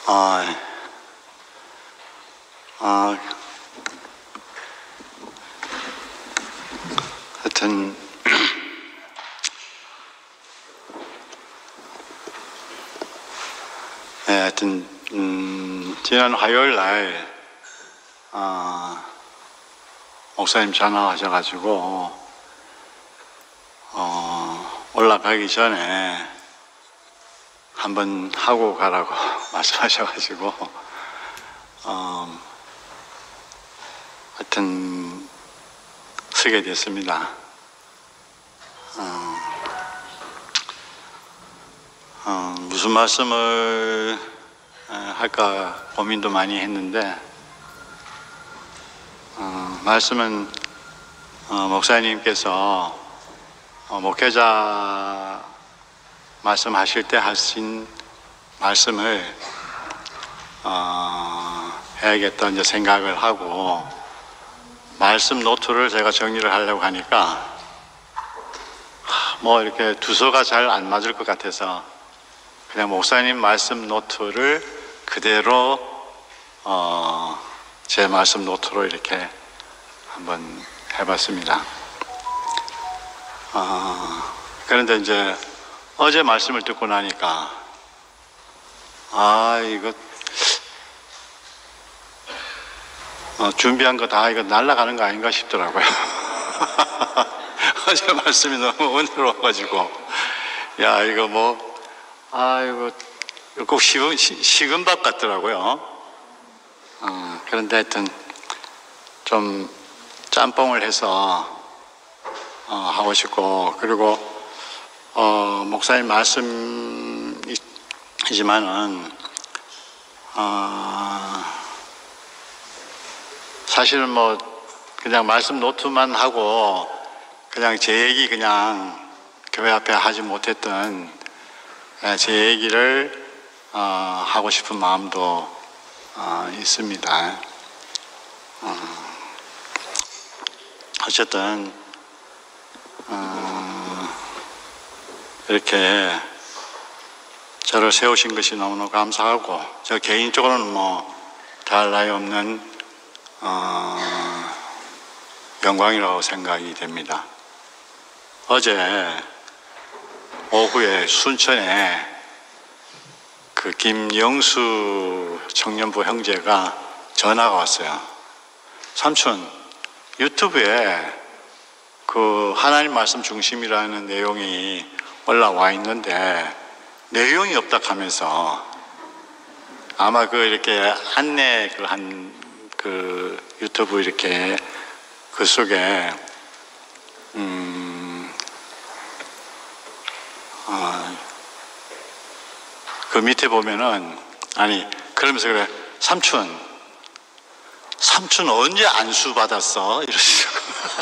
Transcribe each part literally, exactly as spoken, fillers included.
아, 아, 하여튼 네, 하여튼 음, 지난 화요일 날 아, 목사님 전화하셔가지고 어, 올라가기 전에 한번 하고 가라고 말씀하셔가지고 어, 하여튼 서게 됐습니다. 어, 어, 무슨 말씀을 할까 고민도 많이 했는데 어, 말씀은 어, 목사님께서 어, 목회자 말씀하실 때 하신 말씀을 어, 해야겠다 이제 생각을 하고 말씀 노트를 제가 정리를 하려고 하니까 뭐 이렇게 두서가 잘 안 맞을 것 같아서 그냥 목사님 말씀 노트를 그대로 어, 제 말씀 노트로 이렇게 한번 해봤습니다. 어, 그런데 이제 어제 말씀을 듣고 나니까 아 이거 어, 준비한 거 다 이거 날아가는 거 아닌가 싶더라고요. 어제 말씀이 너무 은혜로워가지고 야 이거 뭐 아 이거 꼭 식은, 식은 밥 같더라고요. 어, 그런데 하여튼 좀 짬뽕을 해서 어, 하고 싶고 그리고 어, 목사님 말씀이지만은 어, 사실은 뭐 그냥 말씀 노트만 하고 그냥 제 얘기 그냥 교회 앞에 하지 못했던 제 얘기를 어, 하고 싶은 마음도 어, 있습니다. 어, 어쨌든 어, 이렇게 저를 세우신 것이 너무너무 감사하고 저 개인적으로는 뭐 더할 나위 없는 어, 영광이라고 생각이 됩니다. 어제 오후에 순천에 그 김영수 청년부 형제가 전화가 왔어요. 삼촌 유튜브에 그 하나님 말씀 중심이라는 내용이 올라와 있는데 내용이 없다 하면서 아마 그 이렇게 안내 그 한 그 유튜브 이렇게 그 속에 음, 어, 그 밑에 보면은 아니 그러면서 그래 삼촌 삼촌 언제 안수 받았어? 이러시고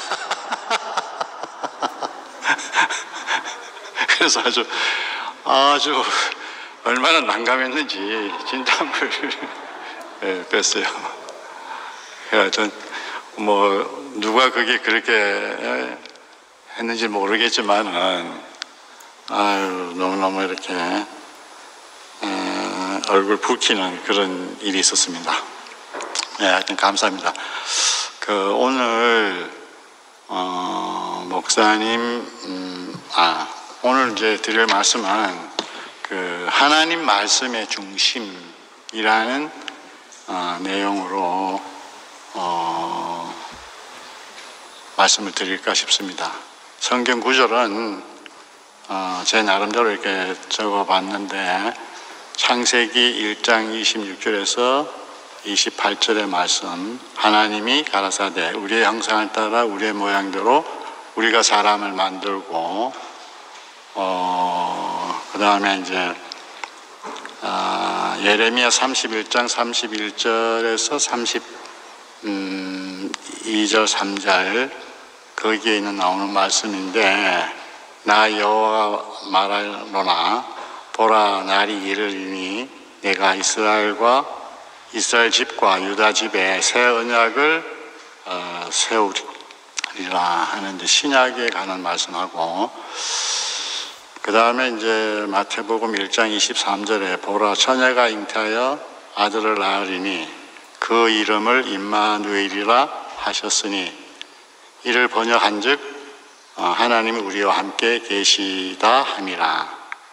그래서 아주 아주 얼마나 난감했는지 진땀을 예, 뺐어요. 하여튼 뭐 누가 그게 그렇게 했는지 모르겠지만은 아유 너무너무 이렇게 에, 얼굴 붉히는 그런 일이 있었습니다. 네, 하여튼 감사합니다. 그 오늘 어, 목사님 음, 아 오늘 이제 드릴 말씀은 그 하나님 말씀의 중심이라는 어, 내용으로 어, 말씀을 드릴까 싶습니다. 성경 구절은 어, 제 나름대로 이렇게 적어봤는데 창세기 일 장 이십육 절에서 이십팔 절의 말씀 하나님이 가라사대 우리의 형상을 따라 우리의 모양대로 우리가 사람을 만들고 어, 그 다음에 이제 어, 예레미야 삼십일 장 삼십일 절에서 삼십이 절 삼 절 거기에 있는 나오는 말씀인데 나 여호와가 말하노라 보라 날이 이르리니 내가 이스라엘과 이스라엘 집과 유다 집에 새 언약을 어, 세우리라 하는데 신약에 관한 말씀하고 그 다음에 이제 마태복음 일 장 이십삼 절에 보라 처녀가 잉태하여 아들을 낳으리니 그 이름을 임마누엘이라 하셨으니 이를 번역한즉 하나님이 우리와 함께 계시다 함이라.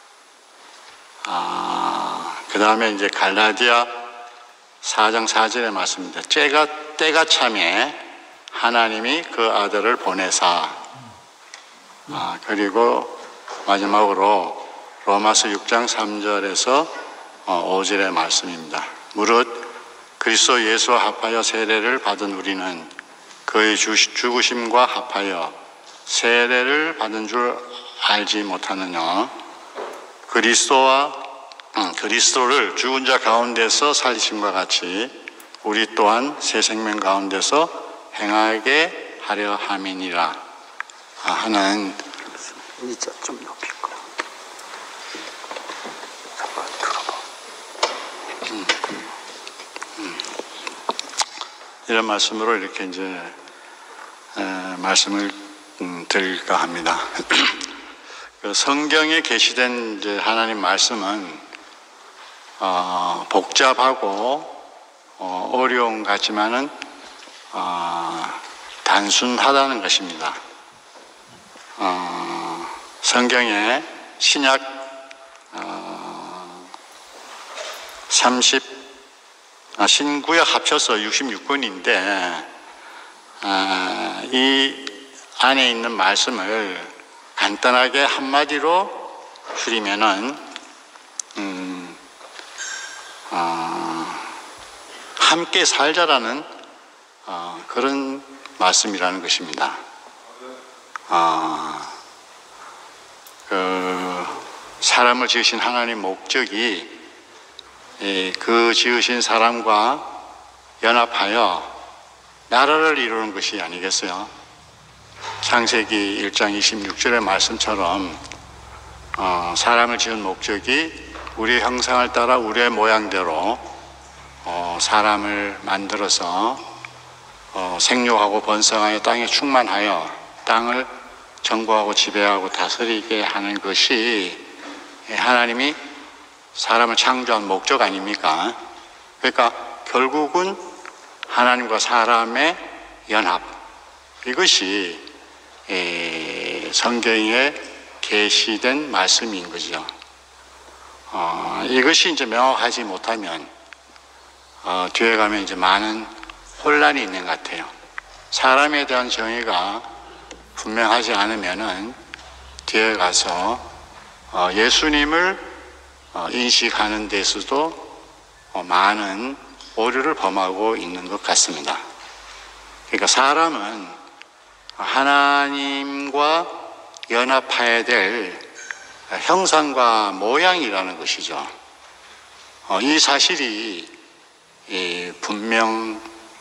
아, 그 다음에 이제 갈라디아 사 장 사 절의 말씀입니다. 때가, 때가 참에 하나님이 그 아들을 보내사. 아, 그리고 마지막으로 로마서 육 장 삼 절에서 오 절의 말씀입니다. 무릇 그리스도 예수와 합하여 세례를 받은 우리는 그의 죽으심과 합하여 세례를 받은 줄 알지 못하느냐. 그리스도와 음, 그리스도를 죽은 자 가운데서 살리심과 같이 우리 또한 새 생명 가운데서 행하게 하려 함이니라 하는. 의자 좀 높일 거. 잠깐 들어봐. 음, 음. 이런 말씀으로 이렇게 이제 에, 말씀을 음, 드릴까 합니다. 그 성경에 게시된 이제 하나님 말씀은 어, 복잡하고 어, 어려운 것 같지만은 어, 단순하다는 것입니다. 어, 성경에 신약 어, 삼십 아, 신구약 합쳐서 육십육 권인데 어, 이 안에 있는 말씀을 간단하게 한마디로 줄이면은 음, 어, 함께 살자라는 어, 그런 말씀이라는 것입니다. 어, 그 사람을 지으신 하나님 목적이 예, 그 지으신 사람과 연합하여 나라를 이루는 것이 아니겠어요? 창세기 일 장 이십육 절의 말씀처럼 어, 사람을 지은 목적이 우리의 형상을 따라 우리의 모양대로 어, 사람을 만들어서 어, 생육하고 번성하여 땅에 충만하여 땅을 정복하고 지배하고 다스리게 하는 것이 하나님이 사람을 창조한 목적 아닙니까? 그러니까 결국은 하나님과 사람의 연합, 이것이 성경에 계시된 말씀인 거죠. 어, 이것이 이제 명확하지 못하면 어, 뒤에 가면 이제 많은 혼란이 있는 것 같아요. 사람에 대한 정의가 분명하지 않으면은 뒤에 가서 어, 예수님을 어, 인식하는 데서도 어, 많은 오류를 범하고 있는 것 같습니다. 그러니까 사람은 하나님과 연합해야 될 형상과 모양이라는 것이죠. 어, 이 사실이 이 분명하게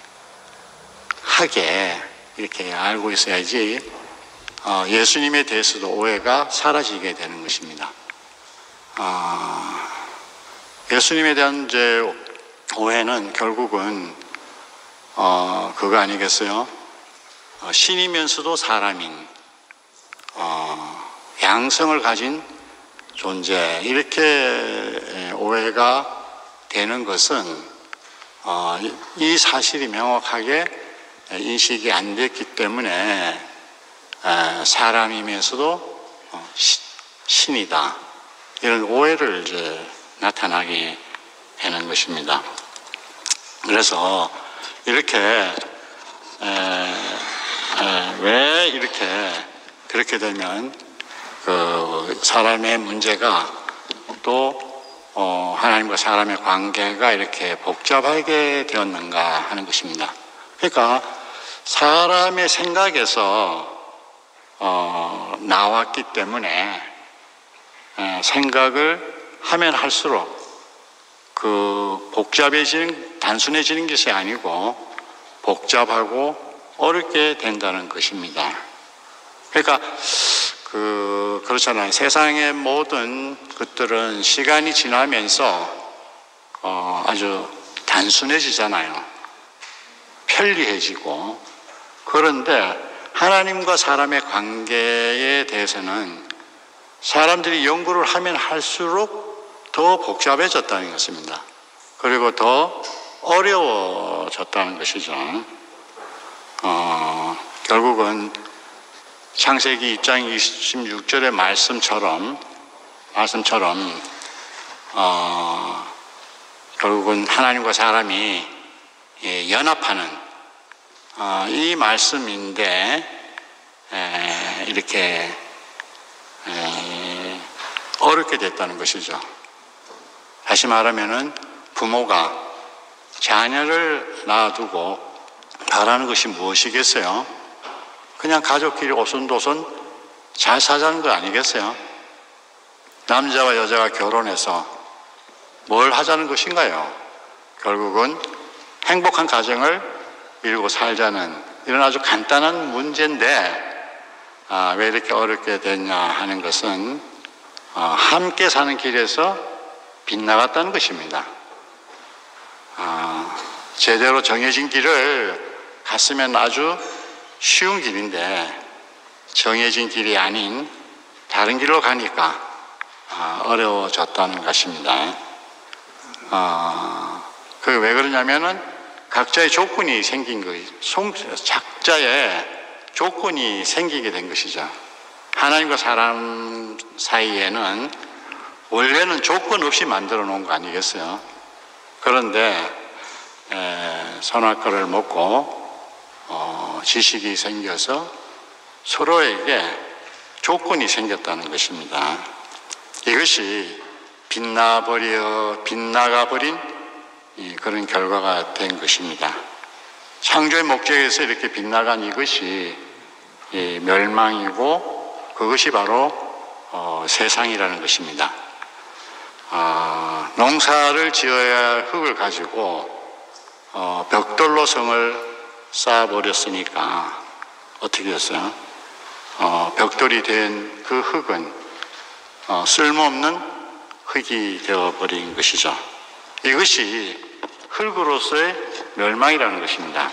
이렇게 알고 있어야지 어, 예수님에 대해서도 오해가 사라지게 되는 것입니다. 어, 예수님에 대한 이제 오해는 결국은 어, 그거 아니겠어요? 어, 신이면서도 사람인 어, 양성을 가진 존재, 이렇게 오해가 되는 것은 어, 이 사실이 명확하게 인식이 안 됐기 때문에 에, 사람이면서도 어, 시, 신이다, 이런 오해를 이제 나타나게 되는 것입니다. 그래서 이렇게 에, 에, 왜 이렇게 그렇게 되면 그 사람의 문제가 또 어, 하나님과 사람의 관계가 이렇게 복잡하게 되었는가 하는 것입니다. 그러니까 사람의 생각에서 어, 나왔기 때문에 에, 생각을 하면 할수록 그 복잡해지는, 단순해지는 것이 아니고 복잡하고 어렵게 된다는 것입니다. 그러니까 그 그렇잖아요. 세상의 모든 것들은 시간이 지나면서 어, 아주 단순해지잖아요. 편리해지고. 그런데 하나님과 사람의 관계에 대해서는 사람들이 연구를 하면 할수록 더 복잡해졌다는 것입니다. 그리고 더 어려워졌다는 것이죠. 어, 결국은 창세기 이 장 이십육 절의 말씀처럼 말씀처럼 어, 결국은 하나님과 사람이 예, 연합하는 어, 이 말씀인데 에, 이렇게 에, 어렵게 됐다는 것이죠. 다시 말하면은 부모가 자녀를 낳아두고 바라는 것이 무엇이겠어요? 그냥 가족끼리 오손도손 잘 사자는 거 아니겠어요? 남자와 여자가 결혼해서 뭘 하자는 것인가요? 결국은 행복한 가정을 이루고 살자는 이런 아주 간단한 문제인데 아, 왜 이렇게 어렵게 됐냐 하는 것은 어, 함께 사는 길에서 빗나갔다는 것입니다. 어, 제대로 정해진 길을 갔으면 아주 쉬운 길인데 정해진 길이 아닌 다른 길로 가니까 어, 어려워졌다는 것입니다. 어, 그게 왜 그러냐면은 각자의 조건이 생긴 거예요. 각자의 조건이 생기게 된 것이죠. 하나님과 사람 사이에는 원래는 조건 없이 만들어 놓은 거 아니겠어요? 그런데 에, 선악과를 먹고 어, 지식이 생겨서 서로에게 조건이 생겼다는 것입니다. 이것이 빗나버려 빗나가버린 그런 결과가 된 것입니다. 창조의 목적에서 이렇게 빗나간 이것이 멸망이고 그것이 바로 어, 세상이라는 것입니다. 어, 농사를 지어야 할 흙을 가지고 어, 벽돌로 성을 쌓아버렸으니까 어떻게 됐어요? 어, 벽돌이 된 그 흙은 어, 쓸모없는 흙이 되어버린 것이죠. 이것이 흙으로서의 멸망이라는 것입니다.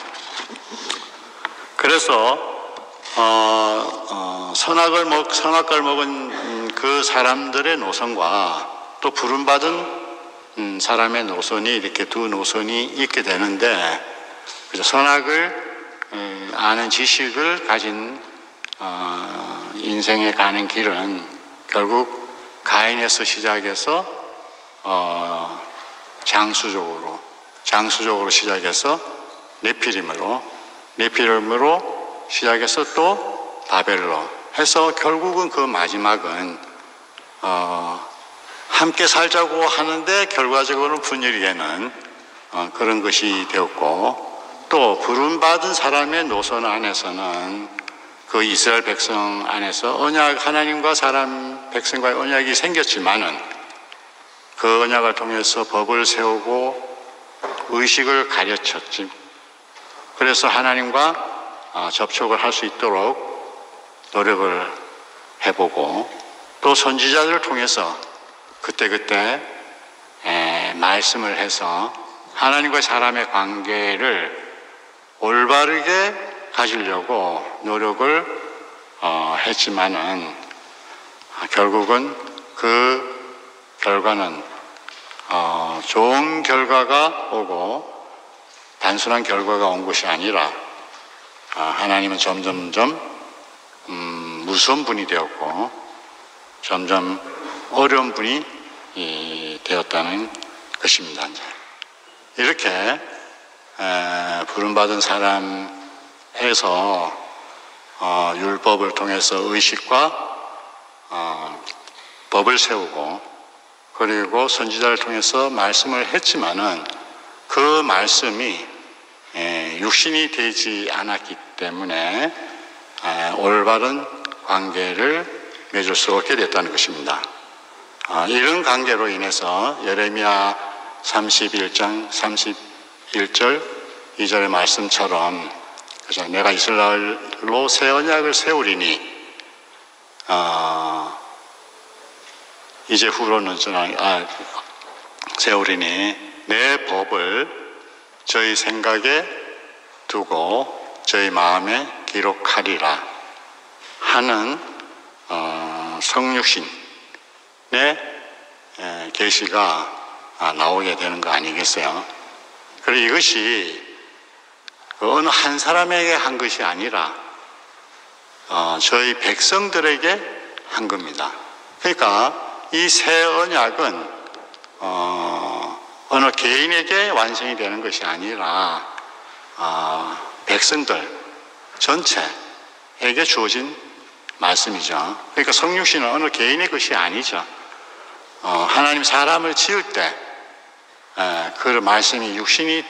그래서 어, 어, 선악을 먹, 선악과를 먹은 그 사람들의 노선과 또 부름받은 음, 사람의 노선이 이렇게 두 노선이 있게 되는데 그래서 선악을 음, 아는 지식을 가진 어, 인생에 가는 길은 결국 가인에서 시작해서 어, 장수적으로 장수적으로 시작해서 네피림으로 네피림으로 시작해서 또 바벨로 해서 결국은 그 마지막은 어, 함께 살자고 하는데 결과적으로는 분열이 되는 어, 그런 것이 되었고 또 부름받은 사람의 노선 안에서는 그 이스라엘 백성 안에서 언약 하나님과 사람 백성과의 언약이 생겼지만은 그 언약을 통해서 법을 세우고 의식을 가르쳤지. 그래서 하나님과 접촉을 할 수 있도록 노력을 해보고 또 선지자들을 통해서 그때그때 말씀을 해서 하나님과 사람의 관계를 올바르게 가지려고 노력을 어, 했지만은 결국은 그 결과는 어, 좋은 결과가 오고 단순한 결과가 온 것이 아니라 어, 하나님은 점점점 음, 무서운 분이 되었고 점점 어려운 분이 이, 되었다는 것입니다. 이렇게 에, 부름받은 사람에서 어, 율법을 통해서 의식과 어, 법을 세우고 그리고 선지자를 통해서 말씀을 했지만은 그 말씀이 에, 육신이 되지 않았기 때문에 에, 올바른 관계를 맺을 수 없게 됐다는 것입니다. 어, 이런 관계로 인해서 예레미야 삼십일 장 삼십일 절 이 절의 말씀처럼 그죠? 내가 이스라엘로 새 언약을 세우리니 어, 이제 후로는 저는 아, 세우리니 내 법을 저희 생각에 두고 저희 마음에 기록하리라 하는 어, 성육신의 계시가 나오게 되는 거 아니겠어요? 그리고 이것이 어느 한 사람에게 한 것이 아니라 어, 저희 백성들에게 한 겁니다. 그러니까 이 새 언약은 어, 어느 개인에게 완성이 되는 것이 아니라 어, 백성들 전체에게 주어진 말씀이죠. 그러니까 성육신은 어느 개인의 것이 아니죠. 어, 하나님 사람을 지을 때 에, 그 말씀이 육신이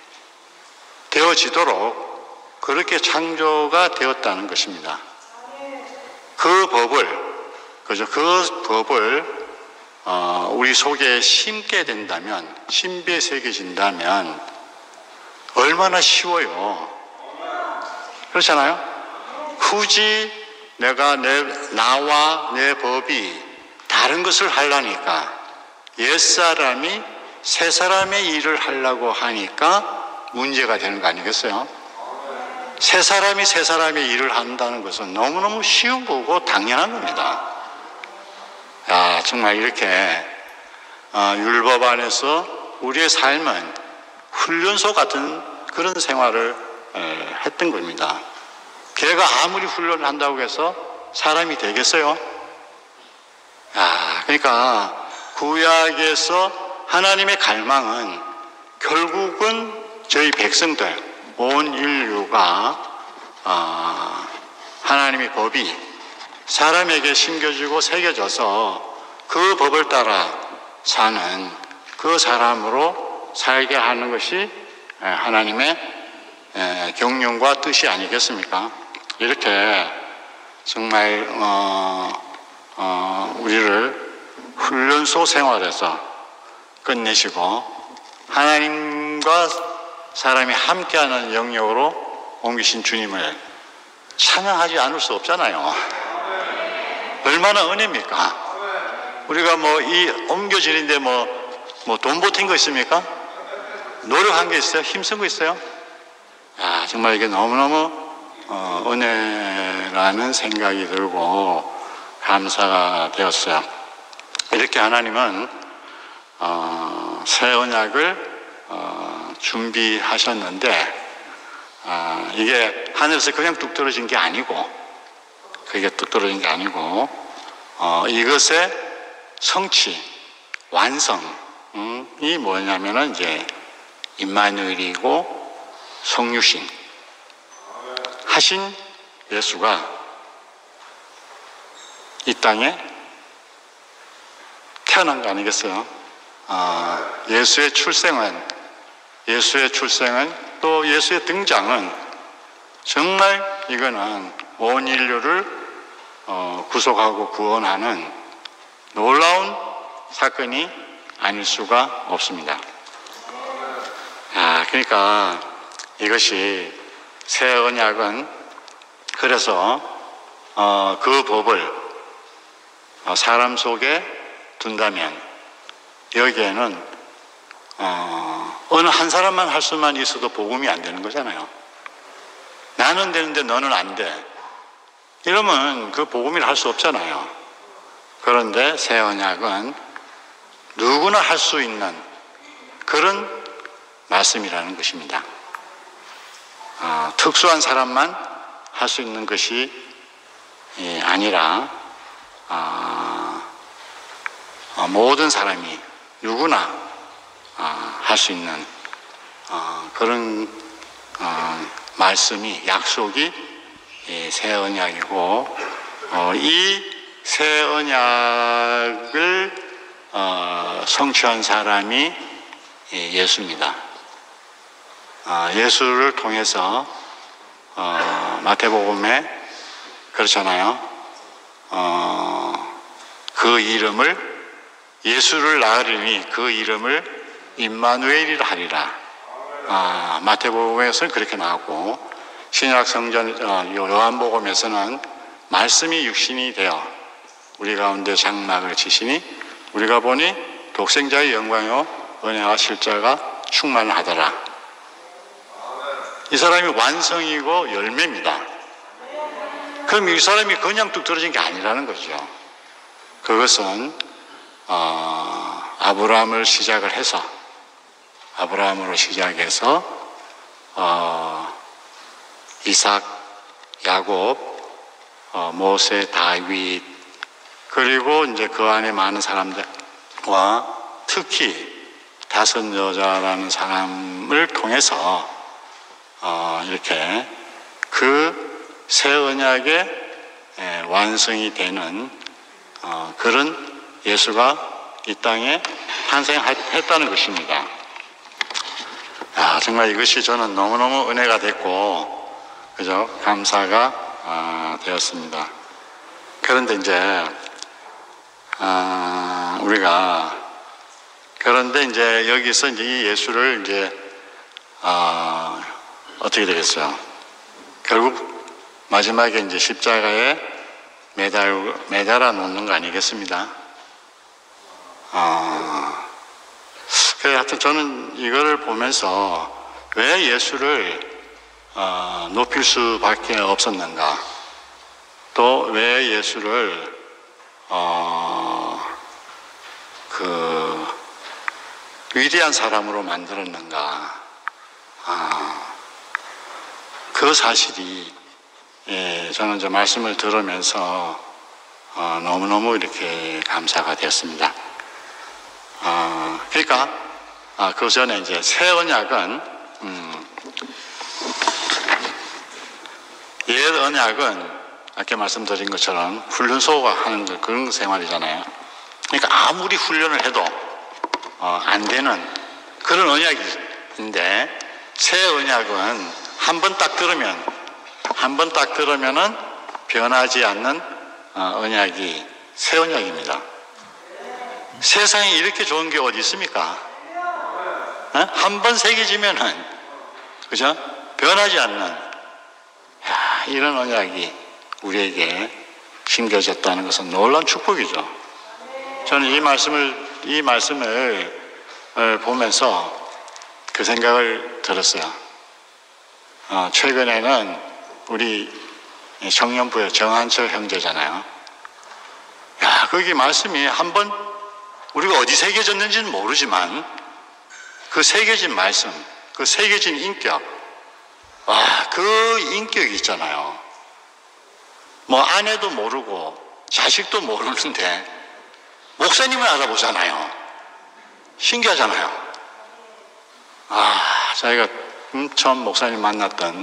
되어지도록 그렇게 창조가 되었다는 것입니다. 그 법을 그죠? 그 법을 어, 우리 속에 심게 된다면, 신비에 새겨진다면 얼마나 쉬워요. 그렇잖아요? 굳이 내가 내 나와 내 법이 다른 것을 하려니까 옛사람이 새 사람의 일을 하려고 하니까 문제가 되는 거 아니겠어요? 새 사람이 새 사람의 일을 한다는 것은 너무너무 쉬운 거고 당연한 겁니다. 야, 정말 이렇게 어, 율법 안에서 우리의 삶은 훈련소 같은 그런 생활을 에, 했던 겁니다. 걔가 아무리 훈련을 한다고 해서 사람이 되겠어요? 야, 그러니까 구약에서 하나님의 갈망은 결국은 저희 백성들, 온 인류가 어, 하나님의 법이 사람에게 심겨지고 새겨져서 그 법을 따라 사는 그 사람으로 살게 하는 것이 하나님의 경륜과 뜻이 아니겠습니까? 이렇게 정말 어, 어, 우리를 훈련소 생활에서 끝내시고 하나님과 사람이 함께하는 영역으로 옮기신 주님을 찬양하지 않을 수 없잖아요. 얼마나 은혜입니까? 우리가 뭐 이 옮겨지는데 뭐, 뭐 돈 보탠 거 있습니까? 노력한 게 있어요? 힘쓴 거 있어요? 아, 정말 이게 너무너무 어, 은혜라는 생각이 들고 감사가 되었어요. 이렇게 하나님은 어, 새 언약을 어, 준비하셨는데 어, 이게 하늘에서 그냥 뚝 떨어진 게 아니고 그게 뚝 떨어진 게 아니고 어, 이것의 성취, 완성이 뭐냐면은 이제 임마누엘이고 성육신 하신 예수가 이 땅에 태어난 거 아니겠어요? 어, 예수의 출생은 예수의 출생은 또 예수의 등장은 정말 이거는 온 인류를 어, 구속하고 구원하는 놀라운 사건이 아닐 수가 없습니다. 아, 그러니까 이것이 새 언약은 그래서 어, 그 법을 어, 사람 속에 둔다면 여기에는 어, 어느 한 사람만 할 수만 있어도 복음이 안 되는 거잖아요. 나는 되는데 너는 안 돼. 이러면 그 복음을 할 수 없잖아요. 그런데 새 언약은 누구나 할 수 있는 그런 말씀이라는 것입니다. 어, 특수한 사람만 할 수 있는 것이 예, 아니라 어, 어, 모든 사람이 누구나 어, 할 수 있는 어, 그런 어, 말씀이 약속이 예, 새 언약이고 어, 이 새 언약을 어, 성취한 사람이 예, 예수입니다. 어, 예수를 통해서 어, 마태복음에 그렇잖아요. 어, 그 이름을 예수를 낳으리니 그 이름을 임마누엘이라 하리라. 아, 마태복음에서는 그렇게 나오고 신약 성전 어, 요한복음에서는 말씀이 육신이 되어 우리 가운데 장막을 치시니 우리가 보니 독생자의 영광이요 은혜와 실자가 충만하더라. 이 사람이 완성이고 열매입니다. 그럼 이 사람이 그냥 뚝 떨어진 게 아니라는 거죠. 그것은 어, 아브라함을 시작을 해서 아브라함으로 시작해서 어, 이삭, 야곱, 어, 모세, 다윗, 그리고 이제 그 안에 많은 사람들과 특히 다섯 여자라는 사람을 통해서 어, 이렇게 그 새 언약의 예, 완성이 되는 어, 그런 예수가 이 땅에 탄생했다는 것입니다. 아, 정말 이것이 저는 너무너무 은혜가 됐고, 그죠? 감사가 아, 되었습니다. 그런데 이제 아, 우리가 그런데 이제 여기서 이제 이 예수를 이제 아, 어떻게 되겠어요? 결국 마지막에 이제 십자가에 매달, 매달아 놓는 거 아니겠습니다? 아, 그래, 하여튼 저는 이거를 보면서 왜 예수를 어, 높일 수밖에 없었는가? 또 왜 예수를 어, 그 위대한 사람으로 만들었는가? 아, 그 사실이 예, 저는 이제 말씀을 들으면서 어, 너무너무 이렇게 감사가 되었습니다. 어, 그러니까 아, 그 전에 이제 새 언약은 음, 옛 언약은 아까 말씀드린 것처럼 훈련소가 하는 그런 생활이잖아요. 그러니까 아무리 훈련을 해도 어, 안 되는 그런 언약인데 새 언약은 한 번 딱 들으면 한 번 딱 들으면은 변하지 않는 어, 언약이 새 언약입니다. 세상에 이렇게 좋은 게 어디 있습니까? 어? 한 번 새겨지면은 그죠? 변하지 않는 야, 이런 언약이 우리에게 심겨졌다는 것은 놀라운 축복이죠. 저는 이 말씀을 이 말씀을 보면서 그 생각을 들었어요. 어, 최근에는 우리 청년부의 정한철 형제잖아요. 야, 거기 말씀이 한번 우리가 어디 새겨졌는지는 모르지만 그 새겨진 말씀, 그 새겨진 인격, 와, 그 인격이 있잖아요. 뭐 아내도 모르고 자식도 모르는데 목사님을 알아보잖아요. 신기하잖아요. 아, 자기가 처음 목사님 만났던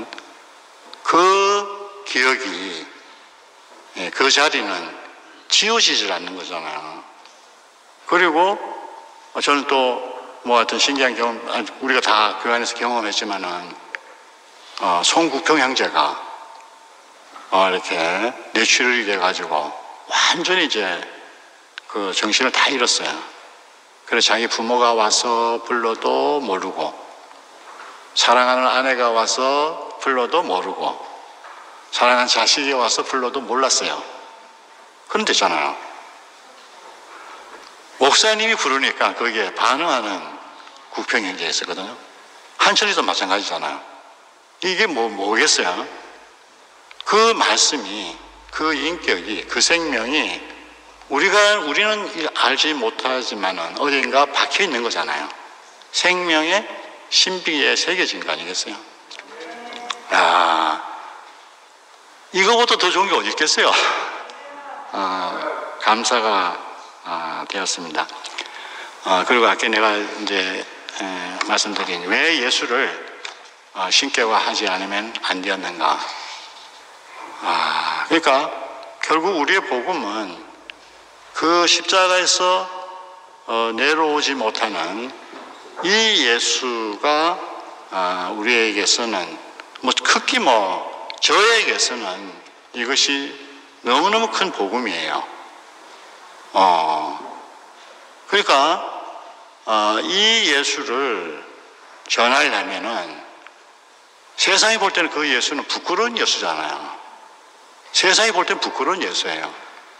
그 기억이 그 자리는 지워지질 않는 거잖아요. 그리고 저는 또 뭐 하여튼 신기한 경험, 우리가 다 그 안에서 경험했지만은 어, 송국평 형제가 어, 이렇게 뇌출혈이 돼가지고 완전히 이제 그 정신을 다 잃었어요. 그래서 자기 부모가 와서 불러도 모르고, 사랑하는 아내가 와서 불러도 모르고, 사랑하는 자식이 와서 불러도 몰랐어요. 그런 데잖아요. 목사님이 부르니까 거기에 반응하는 국평 형제가 있었거든요. 한철이도 마찬가지잖아요. 이게 뭐, 뭐겠어요? 그 말씀이, 그 인격이, 그 생명이 우리가, 우리는 알지 못하지만은 어딘가 박혀 있는 거잖아요. 생명의 신비에 새겨진 거 아니겠어요? 아, 이거보다 더 좋은 게 어디 있겠어요? 아, 감사가 아, 되었습니다. 아, 그리고 아까 내가 이제 에, 말씀드린 왜 예수를 어, 신격화하지 않으면 안 되었는가? 아, 그러니까 결국 우리의 복음은 그 십자가에서 어, 내려오지 못하는 이 예수가 아, 우리에게서는 뭐 특히 뭐 저에게서는 이것이 너무너무 큰 복음이에요. 어, 그러니까 어, 이 예수를 전하려면은 세상이 볼 때는 그 예수는 부끄러운 예수잖아요. 세상이 볼 때는 부끄러운 예수예요.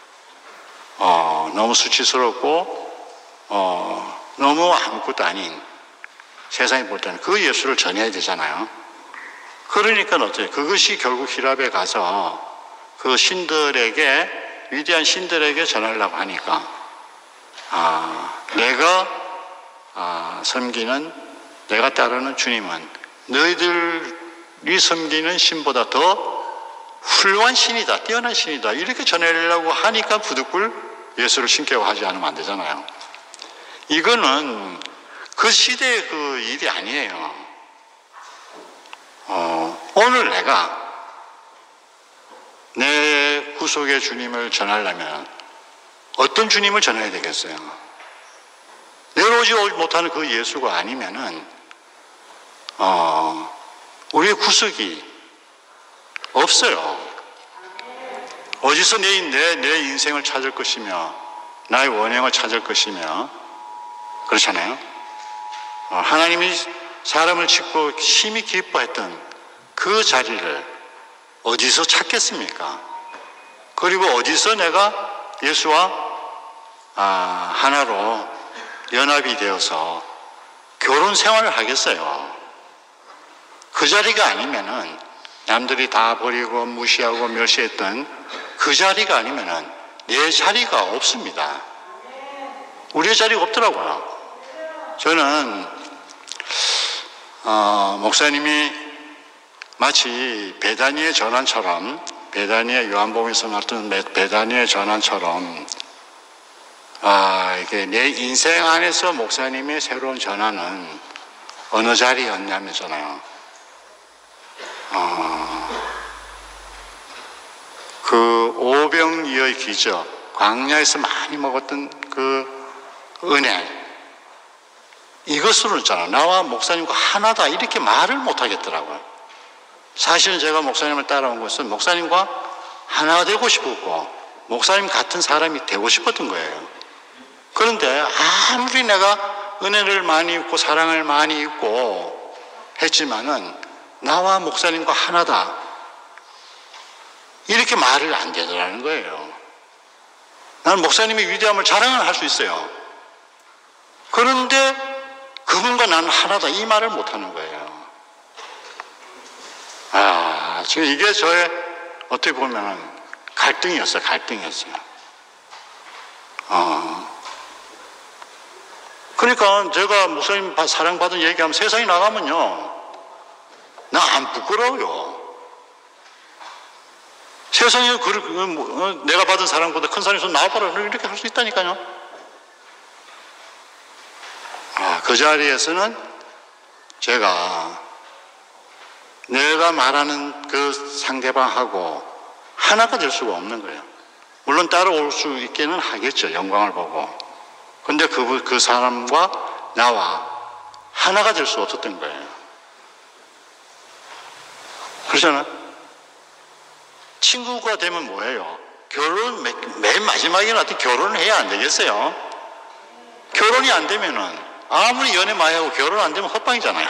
어, 너무 수치스럽고 어, 너무 아무것도 아닌, 세상이 볼 때는 그 예수를 전해야 되잖아요. 그러니까 어때요? 그것이 결국 히랍에 가서 그 신들에게, 위대한 신들에게 전하려고 하니까 아, 내가 아, 섬기는, 내가 따르는 주님은 너희들이 섬기는 신보다 더 훌륭한 신이다, 뛰어난 신이다, 이렇게 전하려고 하니까 부득불 예수를 신기하고 하지 않으면 안 되잖아요. 이거는 그 시대의 그 일이 아니에요. 어, 오늘 내가 내 구속의 주님을 전하려면 어떤 주님을 전해야 되겠어요? 내려오지 못하는 그 예수가 아니면은 어, 우리의 구속이 없어요. 어디서 내, 내, 내 인생을 찾을 것이며 나의 원형을 찾을 것이며, 그렇잖아요. 어, 하나님이 사람을 짓고 심히 기뻐했던 그 자리를 어디서 찾겠습니까? 그리고 어디서 내가 예수와 아, 하나로 연합이 되어서 결혼 생활을 하겠어요? 그 자리가 아니면은, 남들이 다 버리고 무시하고 멸시했던 그 자리가 아니면은 내 자리가 없습니다. 우리의 자리가 없더라고요. 저는 어, 목사님이 마치 베다니의 전환처럼, 베다니의 요한복음에서 나왔던 베다니의 전환처럼, 아, 이게 내 인생 안에서 목사님의 새로운 전환은 어느 자리였냐면서요. 어, 그 오병이어의 기적, 광야에서 많이 먹었던 그 은혜, 이것으로 있잖아. 나와 목사님과 하나다, 이렇게 말을 못 하겠더라고요. 사실은 제가 목사님을 따라온 것은 목사님과 하나가 되고 싶었고 목사님 같은 사람이 되고 싶었던 거예요. 그런데 아무리 내가 은혜를 많이 입고 사랑을 많이 입고 했지만은 나와 목사님과 하나다, 이렇게 말을 안 되더라는 거예요. 나는 목사님의 위대함을 자랑을 할 수 있어요. 그런데 그분과 나는 하나다, 이 말을 못 하는 거예요. 아, 지금 이게 저의 어떻게 보면 갈등이었어요. 갈등이었어요. 어. 그러니까 제가 목사님 사랑받은 얘기하면 세상에 나가면요, 나 안 부끄러워요. 세상에 그, 내가 받은 사랑보다 큰 사랑에서 나와봐라, 이렇게 할 수 있다니까요. 아, 그 자리에서는 제가 내가 말하는 그 상대방하고 하나가 될 수가 없는 거예요. 물론 따라올 수 있기는 하겠죠, 영광을 보고. 근데 그, 그 사람과 나와 하나가 될 수 없었던 거예요. 그렇잖아요. 친구가 되면 뭐예요? 결혼, 맨 마지막에는 어떻게 결혼을 해야 안 되겠어요? 결혼이 안 되면은 아무리 연애 많이 하고 결혼 안 되면 헛방이잖아요.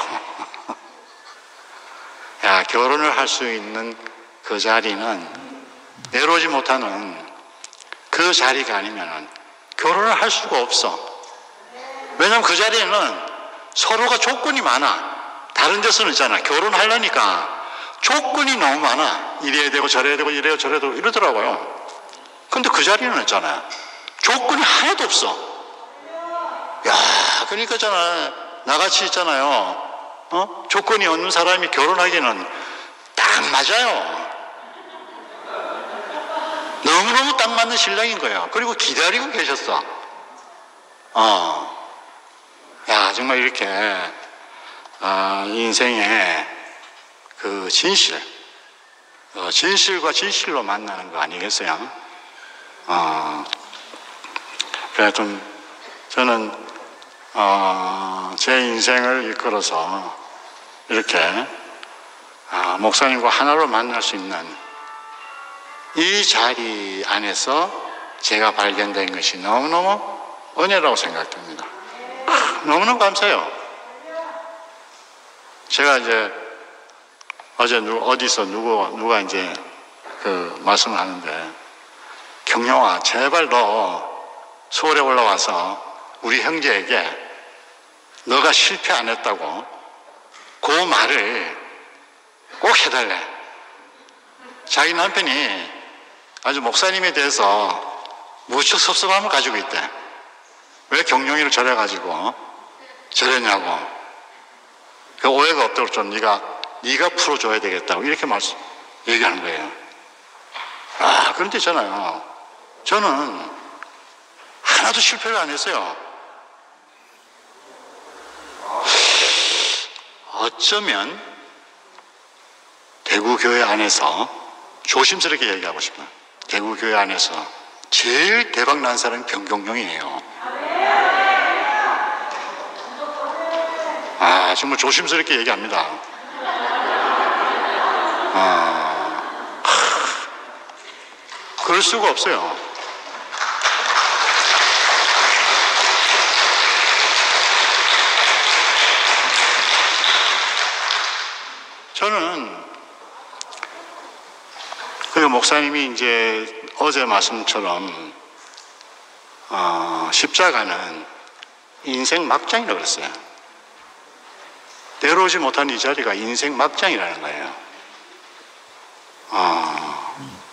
야, 결혼을 할 수 있는 그 자리는, 내려오지 못하는 그 자리가 아니면은 결혼을 할 수가 없어. 왜냐면 그 자리에는 서로가 조건이 많아. 다른 데서는 있잖아, 결혼하려니까 조건이 너무 많아. 이래야 되고 저래야 되고 이래야 저래야 되고 이러더라고요. 근데 그 자리는 있잖아요, 조건이 하나도 없어. 야, 그러니까 있잖아, 나같이 있잖아요, 어? 조건이 없는 사람이 결혼하기는 딱 맞아요. 너무너무 딱 맞는 신랑인 거예요. 그리고 기다리고 계셨어. 어. 야, 정말 이렇게 어, 인생에 그 진실, 어, 진실과 진실로 만나는 거 아니겠어요? 어. 그래, 좀 저는 어, 제 인생을 이끌어서 이렇게 어, 목사님과 하나로 만날 수 있는 이 자리 안에서 제가 발견된 것이 너무너무 은혜라고 생각됩니다. 너무너무 감사해요. 제가 이제 어제 누, 어디서 누구, 누가 이제 그 말씀을 하는데, 경영아, 제발 너 서울에 올라와서 우리 형제에게 너가 실패 안 했다고 그 말을 꼭 해달래. 자기 남편이 아주 목사님에 대해서 무척 섭섭함을 가지고 있대. 왜 경영이를 절해가지고 절했냐고. 그 오해가 없도록 좀 네가 네가 풀어줘야 되겠다고 이렇게 말씀 얘기하는 거예요. 아, 그런데 있잖아요. 저는 하나도 실패를 안 했어요. 어쩌면 대구교회 안에서 조심스럽게 얘기하고 싶어요. 대구교회 안에서 제일 대박 난 사람이 변경용이에요. 아, 정말 조심스럽게 얘기합니다. 아, 그럴 수가 없어요. 저는 그 목사님이 이제 어제 말씀처럼 어, 십자가는 인생 막장이라고 그랬어요. 내려오지 못한 이 자리가 인생 막장이라는 거예요. 아,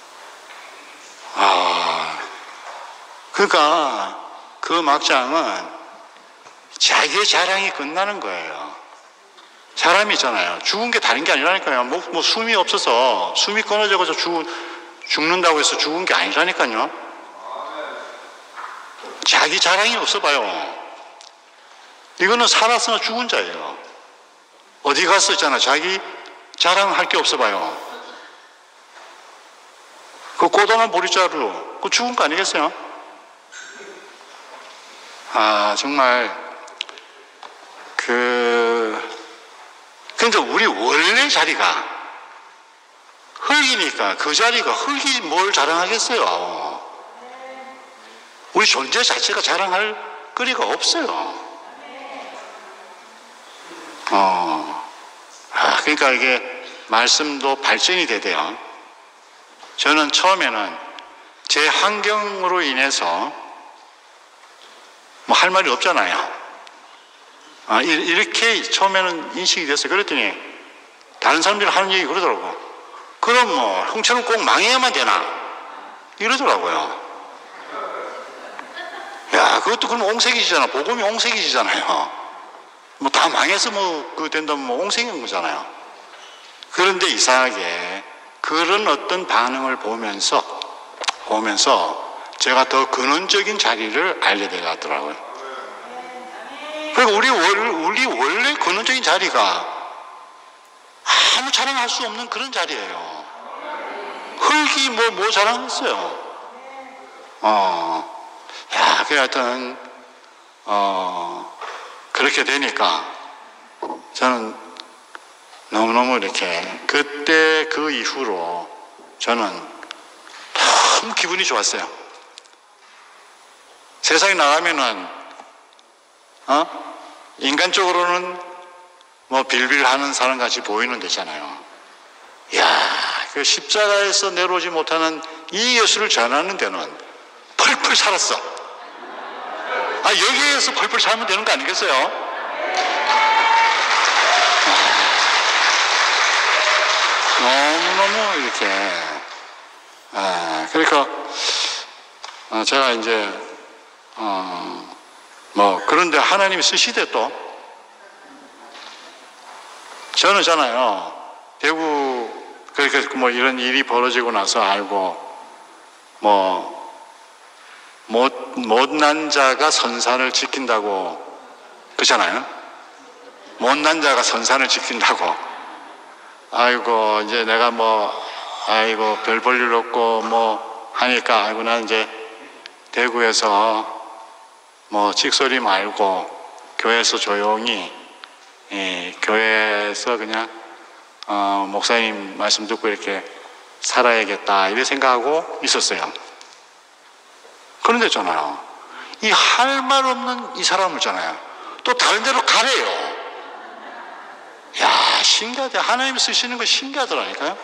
아, 그러니까 그 막장은 자기의 자랑이 끝나는 거예요. 사람이 있잖아요. 죽은 게 다른 게 아니라니까요. 뭐, 뭐 숨이 없어서 숨이 끊어져서 죽, 죽는다고 해서 죽은 게 아니라니까요. 자기 자랑이 없어 봐요. 이거는 살았으나 죽은 자예요. 어디 갔어 있잖아. 자기 자랑할 게 없어 봐요. 그 고단한 보리자루, 그 죽은 거 아니겠어요? 아, 정말 그 그러니까 우리 원래 자리가 흙이니까 그 자리가 흙이 뭘 자랑하겠어요. 우리 존재 자체가 자랑할 거리가 없어요. 어, 아, 그러니까 이게 말씀도 발전이 되대요. 저는 처음에는 제 환경으로 인해서 뭐 할 말이 없잖아요. 아, 이렇게 처음에는 인식이 됐어요. 그랬더니 다른 사람들이 하는 얘기 그러더라고. 그럼 뭐 형처럼 꼭 망해야만 되나? 이러더라고요. 야, 그것도 그럼 옹색이지잖아. 복음이 옹색이지잖아요. 뭐 다 망해서 뭐 그 된다면 뭐 옹색인 거잖아요. 그런데 이상하게 그런 어떤 반응을 보면서 보면서 제가 더 근원적인 자리를 알게 되더라고요. 그러니까 우리, 우리 원래 근원적인 자리가 아무 자랑할 수 없는 그런 자리예요. 흙이 뭐, 뭐 자랑했어요. 어, 야, 그 하여튼, 어, 그렇게 되니까 저는 너무너무 이렇게, 그때 그 이후로 저는 너무 기분이 좋았어요. 세상에 나가면은 어? 인간적으로는 뭐 빌빌하는 사람 같이 보이는 데잖아요. 이야, 그 십자가에서 내려오지 못하는 이 예수를 전하는 데는 펄펄 살았어. 아, 여기에서 펄펄 살면 되는 거 아니겠어요? 너무너무 이렇게, 아, 그러니까, 어, 제가 이제, 어, 뭐, 그런데 하나님이 쓰시대 또. 저는 있잖아요. 대구, 그러니까 뭐 이런 일이 벌어지고 나서 알고, 뭐, 못, 못난 자가 선산을 지킨다고, 그렇잖아요. 못난 자가 선산을 지킨다고. 아이고, 이제 내가 뭐, 아이고, 별 볼 일 없고, 뭐, 하니까, 아이고, 난 이제 대구에서 뭐 찍소리 말고 교회에서 조용히 예, 교회에서 그냥 어, 목사님 말씀 듣고 이렇게 살아야겠다 이렇게 생각하고 있었어요. 그런데 있잖아요, 이 할 말 없는 이 사람을 있잖아요, 또 다른 데로 가래요. 야, 신기하다. 하나님 쓰시는 거 신기하더라니까요.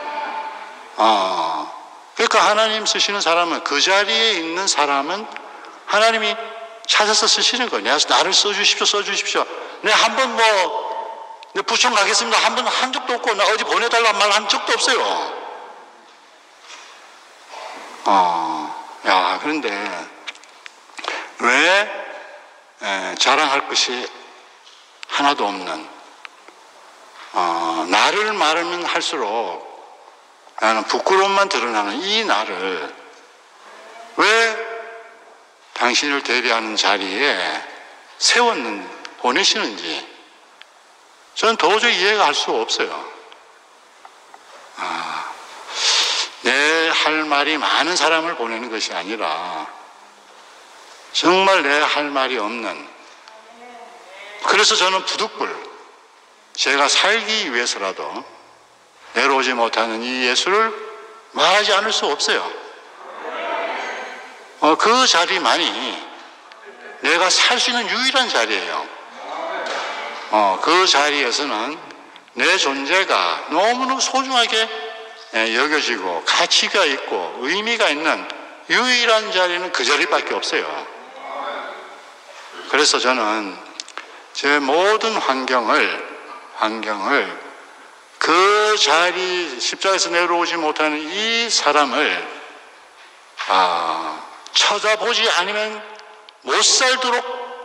어, 그러니까 하나님 쓰시는 사람은, 그 자리에 있는 사람은 하나님이 찾아서 쓰시는 거예요. 나를 써주십시오, 써주십시오. 내가 한 번 뭐, 내 부천 가겠습니다. 한 번 한 적도 없고, 나 어디 보내달라는 말 한 적도 없어요. 어, 야, 그런데 왜 에, 자랑할 것이 하나도 없는, 어, 나를 말하면 할수록 나는 부끄러움만 드러나는 이 나를 왜 당신을 대리하는 자리에 세웠는, 보내시는지 저는 도저히 이해가 할 수가 없어요. 아, 내 할 말이 많은 사람을 보내는 것이 아니라 정말 내 할 말이 없는, 그래서 저는 부득불 제가 살기 위해서라도 내려오지 못하는 이 예수를 말하지 않을 수 없어요. 어, 그 자리만이 내가 살 수 있는 유일한 자리예요. 어, 그 자리에서는 내 존재가 너무너무 소중하게 여겨지고 가치가 있고 의미가 있는 유일한 자리는 그 자리밖에 없어요. 그래서 저는 제 모든 환경을 환경을 그 자리, 십자가에서 내려오지 못하는 이 사람을 아, 쳐다보지 않으면 못 살도록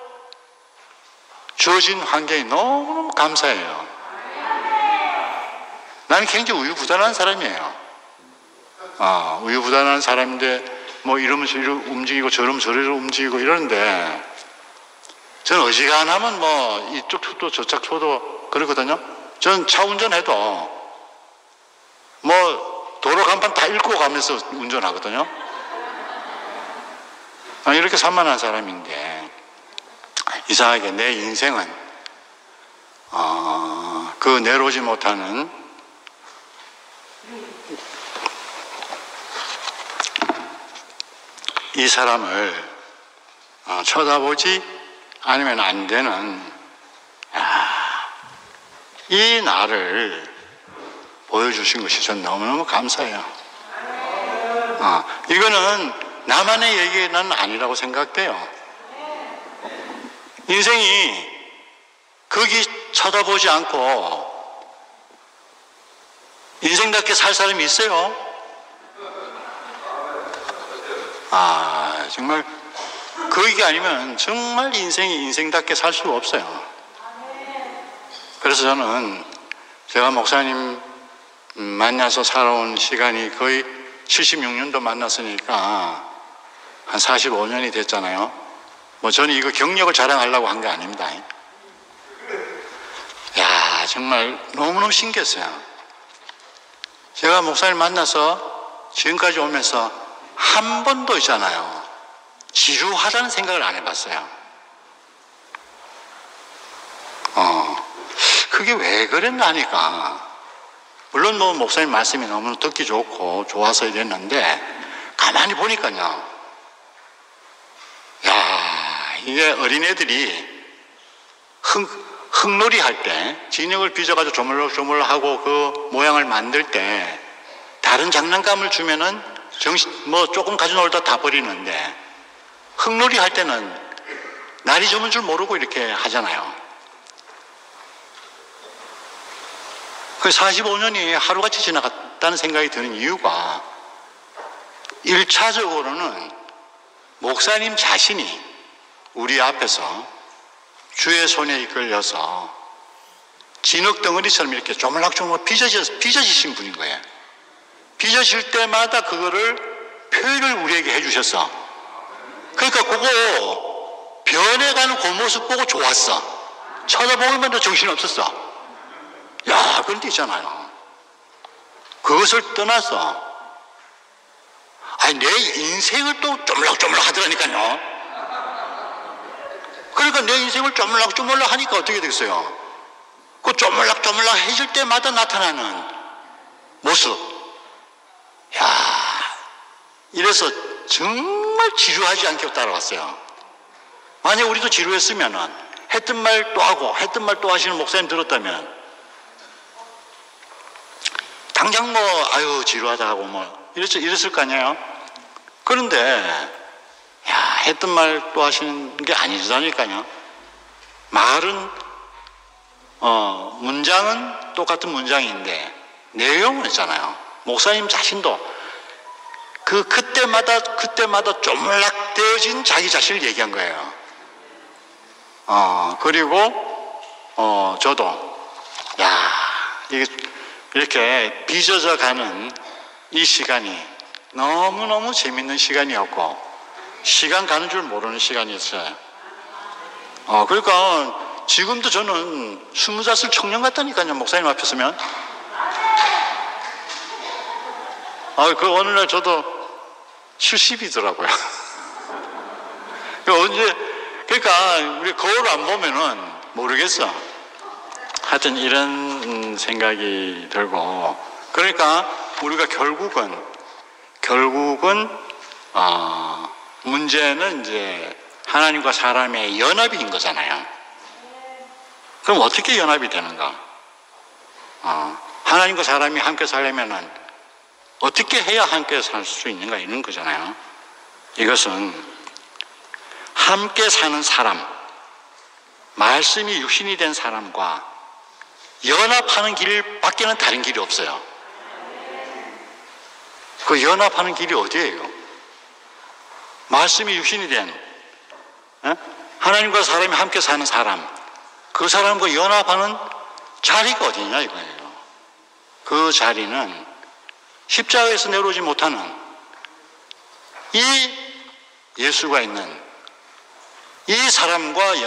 주어진 환경이 너무너무 감사해요. 나는 굉장히 우유부단한 사람이에요. 아, 우유부단한 사람인데 뭐 이러면 저리 움직이고 저러면 저리로 움직이고 이러는데 저는 어지간하면 뭐 이쪽 초도 저쪽 초도 그러거든요. 저는 차 운전해도 뭐 도로 간판 다 읽고 가면서 운전하거든요. 아, 이렇게 산만한 사람인데 이상하게 내 인생은 어, 그 내려오지 못하는 이 사람을 어, 쳐다보지 않으면 안 되는 아, 이 나를 보여주신 것이 전 너무너무 감사해요. 어, 이거는 나만의 얘기는 아니라고 생각돼요. 인생이 거기 쳐다보지 않고 인생답게 살 사람이 있어요? 아, 정말 거기 아니면 정말 인생이 인생답게 살 수가 없어요. 그래서 저는 제가 목사님 만나서 살아온 시간이 거의 칠십육 년도 만났으니까 한 사십오 년이 됐잖아요. 뭐 저는 이거 경력을 자랑하려고 한 게 아닙니다. 야, 정말 너무너무 신기했어요. 제가 목사님 만나서 지금까지 오면서 한 번도 있잖아요, 지루하다는 생각을 안 해봤어요. 어, 그게 왜 그랬나니까. 물론 뭐 목사님 말씀이 너무 듣기 좋고 좋아서 이랬는데 가만히 보니까요, 야, 이게 어린애들이 흙, 흙놀이 할 때 진흙을 빚어가지고 조물조물하고 그 모양을 만들 때 다른 장난감을 주면은 정신 뭐 조금 가지고 놀다 다 버리는데 흙놀이 할 때는 날이 저문 줄 모르고 이렇게 하잖아요. 그 사십오 년이 하루같이 지나갔다는 생각이 드는 이유가 일 차적으로는 목사님 자신이 우리 앞에서 주의 손에 이끌려서 진흙 덩어리처럼 이렇게 조물락조물락 빚어지, 빚어지신 분인 거예요. 빚어질 때마다 그거를 표현을 우리에게 해주셨어. 그러니까 그거 변해가는 그 모습 보고 좋았어. 쳐다보기만 해도 정신없었어. 야, 그런데 있잖아요, 그것을 떠나서 아니 내 인생을 또 쪼물락쪼물락 하더라니까요. 그러니까 내 인생을 쪼물락쪼물락 하니까 어떻게 되겠어요? 그 쪼물락쪼물락 해질 때마다 나타나는 모습, 야, 이래서 정말 지루하지 않게 따라왔어요. 만약 우리도 지루했으면은 했던 말 또 하고 했던 말 또 하시는 목사님 들었다면 당장 뭐 아유 지루하다 하고 뭐 이랬, 이랬을 거 아니에요. 그런데 야, 했던 말 또 하시는 게 아니라니까요. 말은 어, 문장은 똑같은 문장인데 내용은 있잖아요. 목사님 자신도 그 그때마다 그때마다 쪼물락되어진 자기 자신을 얘기한 거예요. 어, 그리고, 어, 저도, 야, 이게 이렇게 빚어져 가는 이 시간이 너무너무 재밌는 시간이었고, 시간 가는 줄 모르는 시간이었어요. 어, 그러니까 지금도 저는 스무 살 청년 같다니까요, 목사님 앞에 서면. 아, 그 어느 날 저도 칠십이더라고요. 언제, 그러니까 우리 거울 안 보면은 모르겠어. 하여튼 이런 생각이 들고, 그러니까 우리가 결국은 결국은 어, 문제는 이제 하나님과 사람의 연합인 거잖아요. 그럼 어떻게 연합이 되는가? 어, 하나님과 사람이 함께 살려면은 어떻게 해야 함께 살 수 있는가 이런 거잖아요. 이것은 함께 사는 사람, 말씀이 육신이 된 사람과 연합하는 길밖에는 다른 길이 없어요. 그 연합하는 길이 어디예요? 말씀이 육신이 된 에? 하나님과 사람이 함께 사는 사람, 그 사람과 연합하는 자리가 어디냐 이거예요. 그 자리는 십자가에서 내려오지 못하는 이 예수가 있는 이 사람과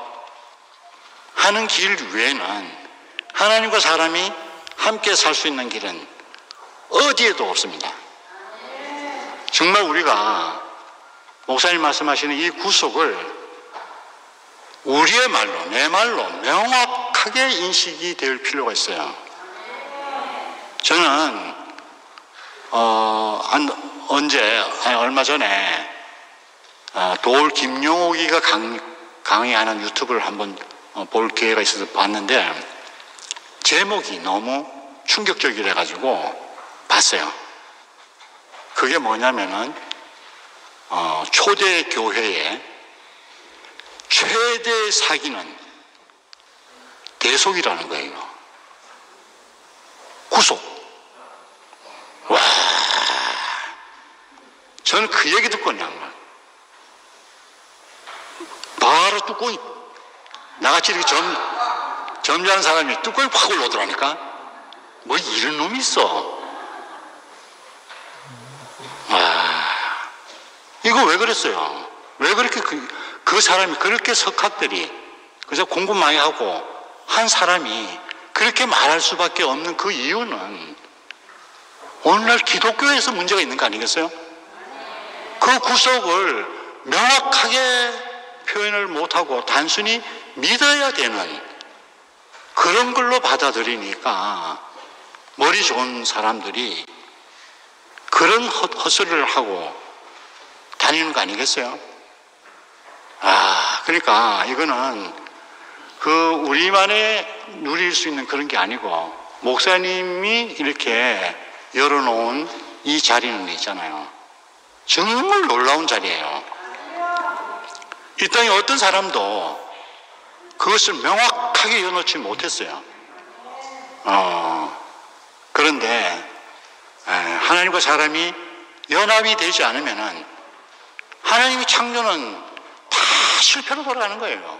연합하는 길 외에는 하나님과 사람이 함께 살 수 있는 길은 어디에도 없습니다. 정말 우리가 목사님 말씀하시는 이 구속을 우리의 말로, 내 말로 명확하게 인식이 될 필요가 있어요. 저는 어, 한, 언제, 아니, 얼마 전에 어, 도올 김용옥이가 강, 강의하는 유튜브를 한번 어, 볼 기회가 있어서 봤는데 제목이 너무 충격적이라 가지고 봤어요. 그게 뭐냐면은 어, 초대 교회의 최대 사기는 대속이라는 거예요. 구속. 와, 저는 그 얘기 듣고 그냥 바로 뚜껑이 나같이 이렇게 점, 점잖은 사람이 뚜껑이 확 올라오더라니까. 뭐 이런 놈이 있어. 와, 이거 왜 그랬어요? 왜 그렇게 그, 그 사람이 그렇게 석학들이 그래서 공부 많이 하고 한 사람이 그렇게 말할 수밖에 없는 그 이유는 오늘날 기독교에서 문제가 있는 거 아니겠어요? 그 구속을 명확하게 표현을 못하고 단순히 믿어야 되는 그런 걸로 받아들이니까 머리 좋은 사람들이 그런 헛소리를 하고 다니는 거 아니겠어요? 아, 그러니까 이거는 그 우리만의 누릴 수 있는 그런 게 아니고 목사님이 이렇게 열어놓은 이 자리는 있잖아요. 정말 놀라운 자리예요. 이 땅에 어떤 사람도 그것을 명확하게 여놓지 못했어요. 어, 그런데 하나님과 사람이 연합이 되지 않으면은 하나님의 창조는 다 실패로 돌아가는 거예요.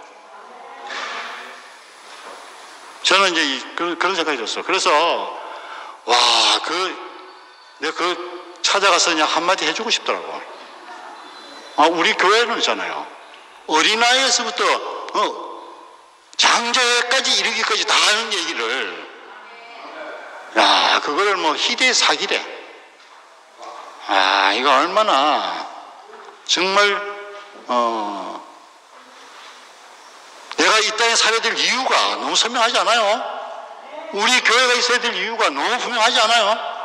저는 이제 그런, 그런 생각이 들었어요. 그래서 와, 그 내가 그 찾아가서 그냥 한마디 해주고 싶더라고. 아, 우리 교회는 있잖아요. 어린아이에서부터 어, 장자까지 이르기까지 다 하는 얘기를, 야, 그거를 뭐 희대의 사기래. 아, 이거 얼마나 정말 어, 내가 이 땅에 살아야 될 이유가 너무 선명하지 않아요? 우리 교회가 있어야 될 이유가 너무 분명하지 않아요?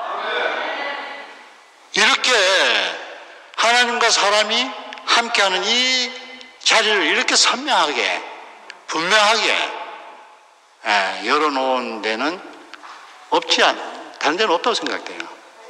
이렇게 하나님과 사람이 함께하는 이 자리를 이렇게 선명하게 분명하게 예, 열어놓은 데는 없지 않, 다른 데는 없다고 생각돼요.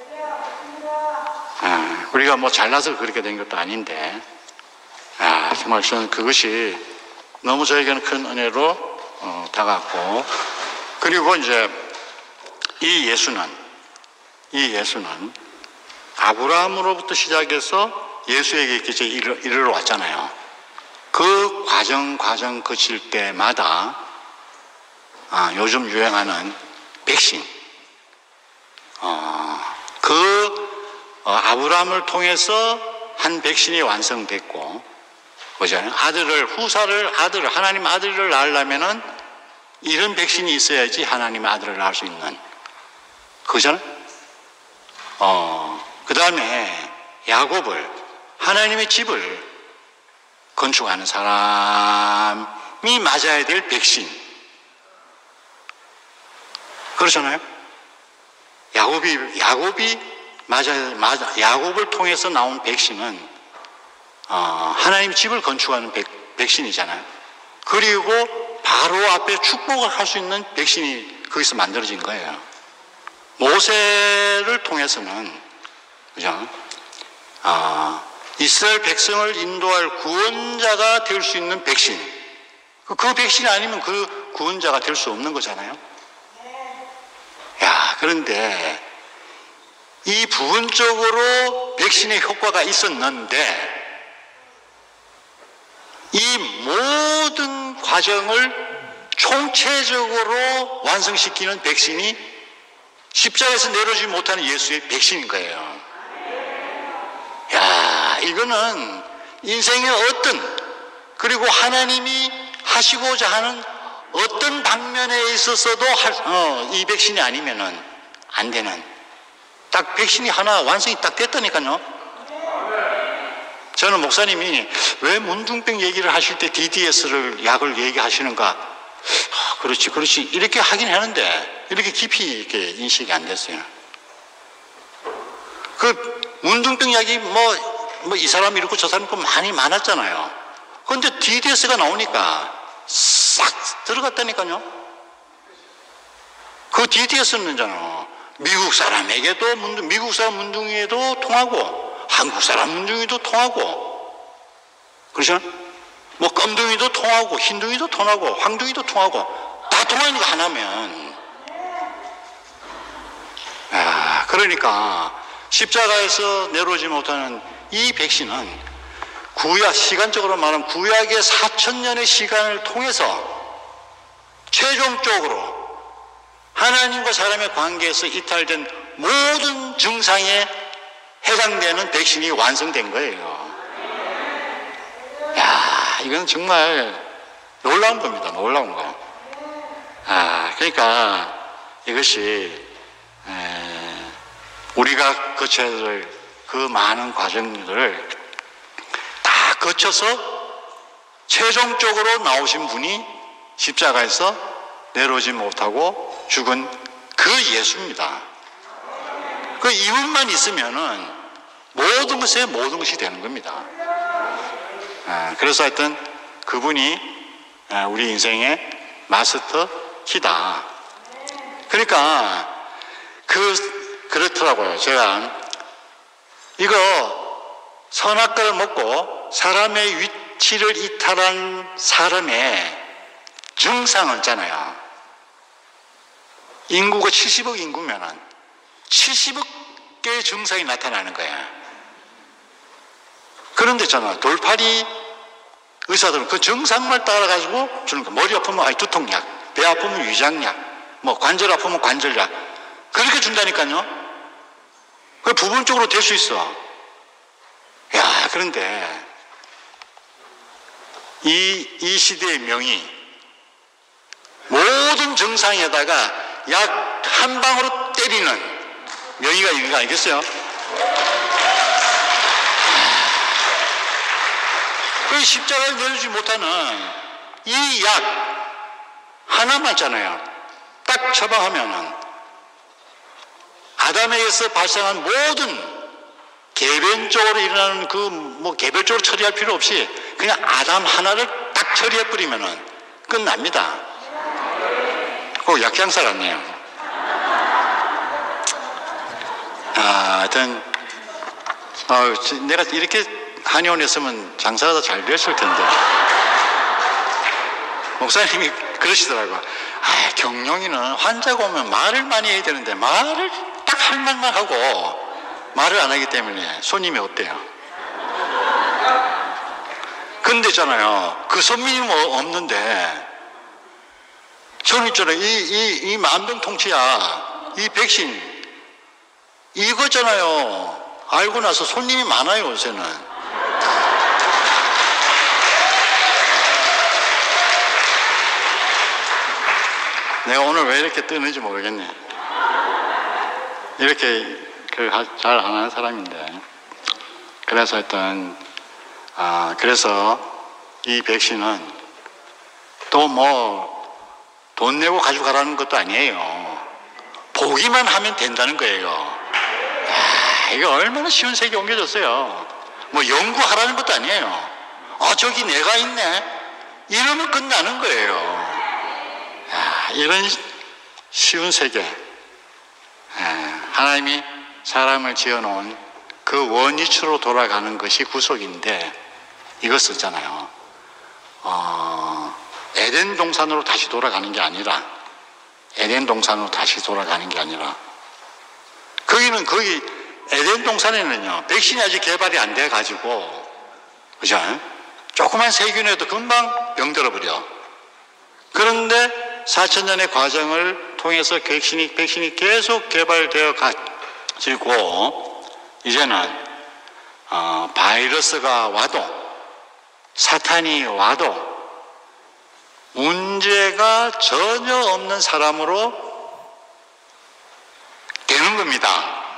예, 우리가 뭐 잘나서 그렇게 된 것도 아닌데, 아, 정말 저는 그것이 너무 저에게는 큰 은혜로 어, 다가왔고, 그리고 이제 이 예수는 이 예수는 아브라함으로부터 시작해서 예수에게 이렇게 이르러, 이르러 왔잖아요. 그 과정 과정 거칠 때마다 아, 요즘 유행하는 백신, 어, 그 어, 아브라함을 통해서 한 백신이 완성됐고, 그죠? 아들을 후사를 아들을 하나님 아들을 낳으려면은 이런 백신이 있어야지 하나님의 아들을 낳을 수 있는, 그잖아요. 어, 그 다음에 야곱을, 하나님의 집을 건축하는 사람이 맞아야 될 백신, 그렇잖아요. 야곱이 야곱이 맞아 맞아 야곱을 통해서 나온 백신은 어, 하나님 집을 건축하는 백, 백신이잖아요. 그리고 바로 앞에 축복을 할 수 있는 백신이 거기서 만들어진 거예요. 모세를 통해서는, 그죠? 아, 이스라엘 백성을 인도할 구원자가 될 수 있는 백신. 그, 그 백신이 아니면 그 구원자가 될 수 없는 거잖아요. 야, 그런데 이 부분적으로 백신의 효과가 있었는데 이 모든 과정을 총체적으로 완성시키는 백신이 십자가에서 내려오지 못하는 예수의 백신인 거예요. 야, 이거는 인생의 어떤, 그리고 하나님이 하시고자 하는 어떤 방면에 있어서도 할, 어, 이 백신이 아니면은 안 되는, 딱 백신이 하나 완성이 딱 됐다니까요. 저는 목사님이 왜 문둥병 얘기를 하실 때 디디에스를 약을 얘기하시는가, 아, 그렇지 그렇지 이렇게 하긴 하는데 이렇게 깊이 이렇게 인식이 안 됐어요. 그 문둥병 약이 뭐 뭐 이 사람 이렇고 저 사람 이렇고 많이 많았잖아요. 그런데 디디에스가 나오니까 싹 들어갔다니까요. 그 디디에스는잖아, 미국 사람에게도 문둥, 미국 사람 문둥이에도 통하고 한국 사람 문둥이도 통하고, 그렇죠? 뭐 검둥이도 통하고 흰둥이도 통하고 황둥이도 통하고 다 통하니까 하나면. 아, 그러니까 십자가에서 내려오지 못하는 이 백신은 구약, 시간적으로 말하면 구약의 사천 년의 시간을 통해서 최종적으로 하나님과 사람의 관계에서 이탈된 모든 증상에 해당되는 백신이 완성된 거예요. 야, 이건 정말 놀라운 겁니다. 놀라운 거. 아, 그러니까 이것이 에, 우리가 거쳐야 될 그 많은 과정들을 다 거쳐서 최종적으로 나오신 분이 십자가에서 내려오지 못하고 죽은 그 예수입니다. 그 이분만 있으면은 모든 것에 모든 것이 되는 겁니다. 아, 그래서 하여튼 그분이 우리 인생의 마스터 키다. 그러니까 그 그렇더라고요. 제가 이거 선악과를 먹고 사람의 위치를 이탈한 사람의 증상은 있잖아요. 인구가 칠십억 인구면은 칠십억 개의 증상이 나타나는 거야. 그런데 있잖아, 돌팔이 의사들은 그 증상만 따라가지고 주는 거. 머리 아프면 아이 두통약, 배 아프면 위장약, 뭐 관절 아프면 관절약, 그렇게 준다니까요. 그 부분적으로 될 수 있어. 야, 그런데 이, 이 시대의 명의, 모든 증상에다가 약 한 방으로 때리는 명의가 있는 거 아니겠어요? 그 십자가를 내려주지 못하는 이 약 하나만 있잖아요. 딱 처방하면은 아담에게서 발생한 모든 개변적으로 일어나는 그 뭐 개별적으로 처리할 필요 없이 그냥 아담 하나를 딱 처리해버리면은 끝납니다. 꼭 약장사 같네요. 아, 하여튼 어, 내가 이렇게 한의원에 있으면 장사가 더 잘 됐을 텐데. 목사님이 그러시더라고요. 아, 경영이는 환자가 오면 말을 많이 해야 되는데 말을 딱 할 말만 하고 말을 안 하기 때문에 손님이 없대요. 근데 있잖아요, 그 선민이 뭐 없는데, 저는 있잖아요, 이, 이, 이 만병통치약, 이 백신, 이거잖아요. 알고 나서 손님이 많아요, 요새는. 내가 오늘 왜 이렇게 뜨는지 모르겠네. 이렇게 잘 안 하는 사람인데. 그래서 하여튼, 아, 그래서 이 백신은 또 뭐 돈 내고 가져가라는 것도 아니에요. 보기만 하면 된다는 거예요. 아, 이거 얼마나 쉬운 세계 옮겨졌어요. 뭐 연구하라는 것도 아니에요. 아, 저기 내가 있네. 이러면 끝나는 거예요. 아, 이런 쉬운 세계. 아, 하나님이 사람을 지어놓은 그 원위치로 돌아가는 것이 구속인데, 이거 쓰잖아요. 어, 에덴 동산으로 다시 돌아가는 게 아니라, 에덴 동산으로 다시 돌아가는 게 아니라, 거기는, 거기, 에덴 동산에는요, 백신이 아직 개발이 안 돼가지고, 그죠? 조그만 세균에도 금방 병들어버려. 그런데 사천 년의 과정을 통해서 백신이, 백신이 계속 개발되어 가지고, 이제는, 어, 바이러스가 와도, 사탄이 와도, 문제가 전혀 없는 사람으로 되는 겁니다.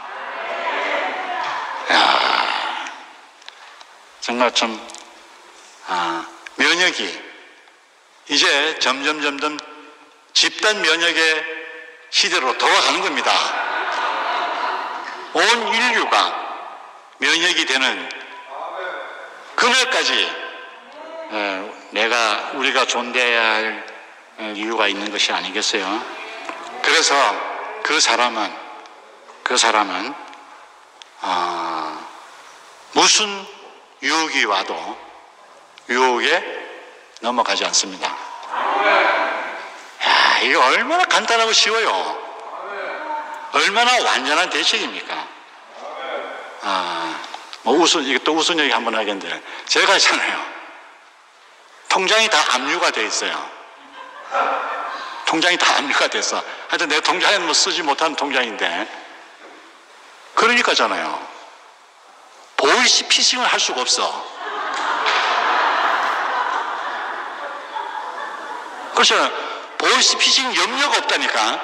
이야, 정말 참, 아, 면역이 이제 점점 점점 집단 면역의 시대로 돌아가는 겁니다. 온 인류가 면역이 되는 그날까지 내가 우리가 존재해야 할 이유가 있는 것이 아니겠어요? 그래서 그 사람은 그 사람은 어, 무슨 유혹이 와도 유혹에 넘어가지 않습니다. 야, 이거 얼마나 간단하고 쉬워요. 얼마나 완전한 대책입니까? 아, 뭐 우선 이것도 우선 얘기 한번 하겠는데, 제가 있잖아요, 통장이 다 압류가 돼 있어요. 통장이 다 압류가 됐어. 하여튼 내 통장에는 뭐 쓰지 못하는 통장인데, 그러니까잖아요, 보이스피싱을 할 수가 없어. 그렇잖아요. 보이스피싱 염려가 없다니까.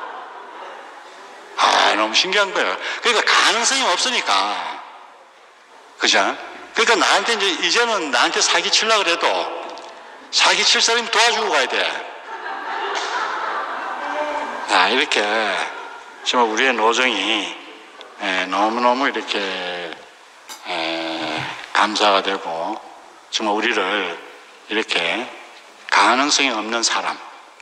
아, 너무 신기한 거예요. 그러니까 가능성이 없으니까. 그죠? 그러니까 나한테 이제, 이제는 나한테 사기 치려고 그래도 사기 칠 사람이 도와주고 가야 돼. 아, 이렇게 정말 우리의 노정이 에, 너무너무 이렇게 에, 감사가 되고, 정말 우리를 이렇게 가능성이 없는 사람,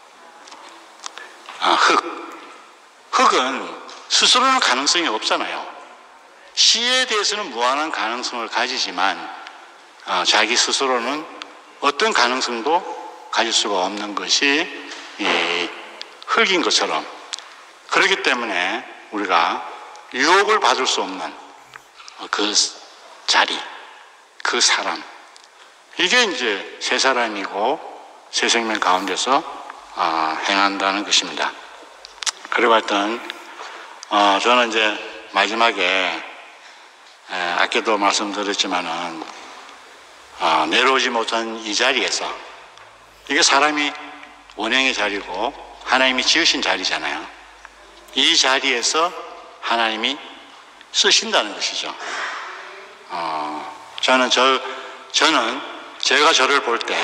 아, 흙. 흙은 스스로는 가능성이 없잖아요. 씨에 대해서는 무한한 가능성을 가지지만 어, 자기 스스로는 어떤 가능성도 가질 수가 없는 것이 이 흙인 것처럼, 그렇기 때문에 우리가 유혹을 받을 수 없는 그 자리, 그 사람, 이게 이제 새 사람이고 새 생명 가운데서 어, 행한다는 것입니다. 그리고 하여튼 어, 저는 이제 마지막에 에, 아까도 말씀드렸지만은 어, 내려오지 못한 이 자리에서, 이게 사람이 원형의 자리고 하나님이 지으신 자리잖아요. 이 자리에서 하나님이 쓰신다는 것이죠. 어, 저는 저 저는 제가 저를 볼 때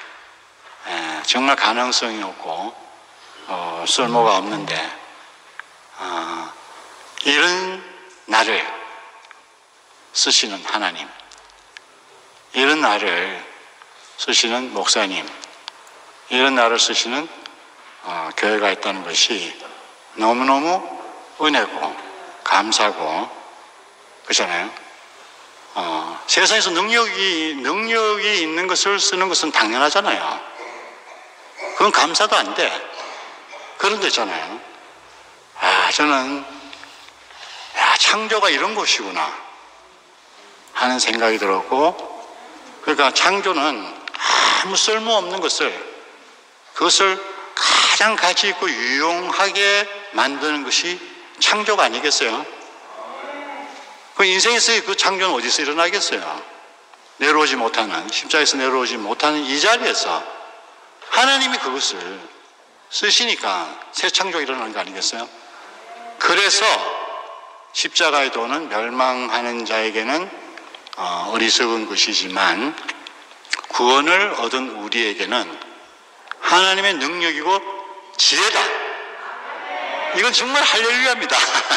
정말 가능성이 없고 어, 쓸모가 없는데, 어, 이런 나를 쓰시는 하나님, 이런 나를 쓰시는 목사님, 이런 나를 쓰시는 어, 교회가 있다는 것이 너무너무 은혜고 감사고, 그렇잖아요. 어, 세상에서 능력이 능력이 있는 것을 쓰는 것은 당연하잖아요. 그건 감사도 안 돼. 그런 데 있잖아요. 아, 저는 야, 창조가 이런 것이구나 하는 생각이 들었고, 그러니까 창조는 아무 쓸모없는 것을, 그것을 가장 가치 있고 유용하게 만드는 것이 창조가 아니겠어요? 그 인생에서 그 창조는 어디서 일어나겠어요? 내려오지 못하는, 십자가에서 내려오지 못하는 이 자리에서 하나님이 그것을 쓰시니까 새 창조가 일어나는 거 아니겠어요? 그래서 십자가의 도는 멸망하는 자에게는 어, 어리석은 것이지만 구원을 얻은 우리에게는 하나님의 능력이고 지혜다. 이건 정말 할렐루야입니다.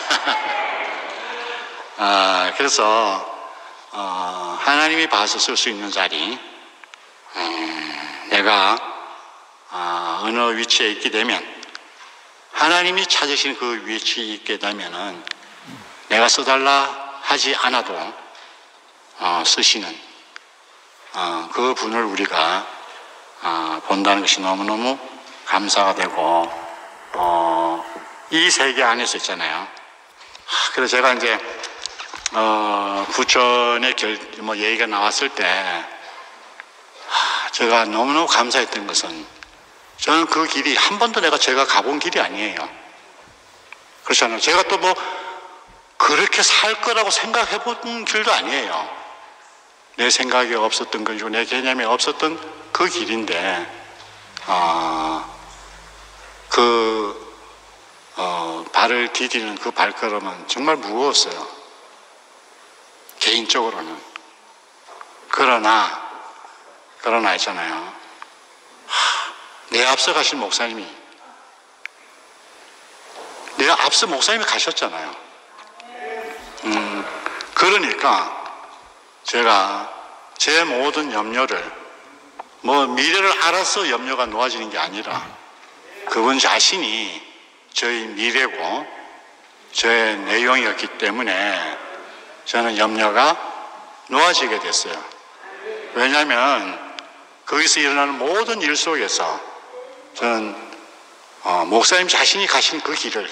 아, 그래서 어, 하나님이 봐서 쓸 수 있는 자리, 음, 내가 어, 어느 위치에 있게 되면 하나님이 찾으신 그 위치에 있게 되면은 내가 써달라 하지 않아도 어, 쓰시는 어, 그 분을 우리가 어, 본다는 것이 너무너무 감사가 되고, 어, 이 세계 안에서 있잖아요. 하, 그래서 제가 이제 어, 부천의 결, 뭐 얘기가 나왔을 때 하, 제가 너무너무 감사했던 것은, 저는 그 길이 한 번도 내가 제가 가본 길이 아니에요. 그렇잖아요. 제가 또 뭐 그렇게 살 거라고 생각해 본 길도 아니에요. 내 생각이 없었던 것이고 내 개념이 없었던 그 길인데, 어, 그 어, 발을 디디는 그 발걸음은 정말 무거웠어요. 개인적으로는. 그러나 그러나 있잖아요. 하, 내 앞서 가신 목사님이, 내 앞서 목사님이 가셨잖아요. 음, 그러니까 제가 제 모든 염려를, 뭐 미래를 알아서 염려가 놓아지는 게 아니라 그분 자신이 저희 미래고 저의 내용이었기 때문에 저는 염려가 놓아지게 됐어요. 왜냐하면 거기서 일어나는 모든 일 속에서 저는 어, 목사님 자신이 가신 그 길을,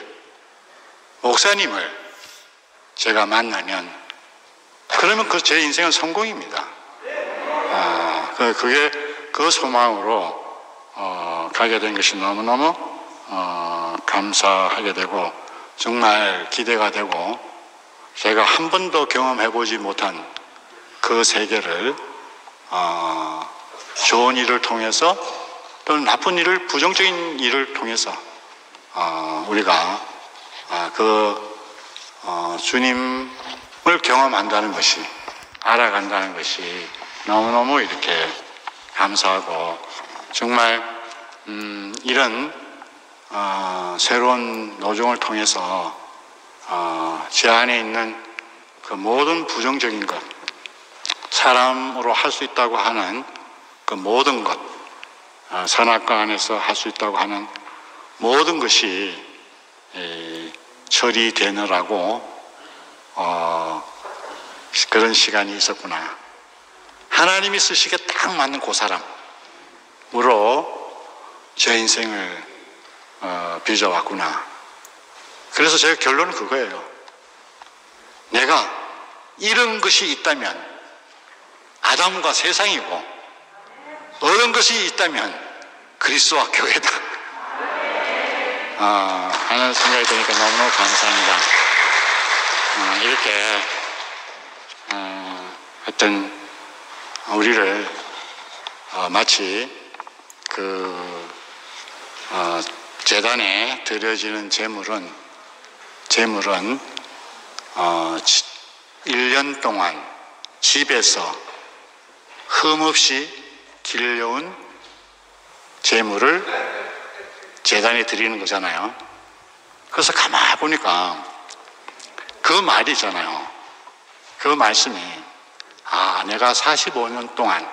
목사님을 제가 만나면 그러면 그 제 인생은 성공입니다. 어, 그게 그 소망으로 어, 가게 된 것이 너무너무 어, 감사하게 되고 정말 기대가 되고, 제가 한 번도 경험해보지 못한 그 세계를 어, 좋은 일을 통해서 또는 나쁜 일을, 부정적인 일을 통해서 어, 우리가 어, 그 어, 주님을 경험한다는 것이, 알아간다는 것이 너무너무 이렇게 감사하고, 정말 음, 이런 어, 새로운 노종을 통해서 어, 제 안에 있는 그 모든 부정적인 것, 사람으로 할 수 있다고 하는 그 모든 것, 어, 선악과 안에서 할 수 있다고 하는 모든 것이 에, 처리되느라고 어, 그런 시간이 있었구나. 하나님이 쓰시기에 딱 맞는 그 사람으로 제 인생을 어, 빚어왔구나. 그래서 제가 결론은 그거예요. 내가 이런 것이 있다면 아담과 세상이고, 어떤 것이 있다면 그리스도와 교회다 어, 하는 생각이 드니까 너무너무 감사합니다. 어, 이렇게 어, 어떤 우리를 어, 마치 그 어, 제단에 드려지는 제물은 제물은 어, 일 년 동안 집에서 흠없이 길러온 제물을 제단에 드리는 거잖아요. 그래서 가만히 보니까 그 말이 있잖아요. 그 말씀이, 아, 내가 사십오 년 동안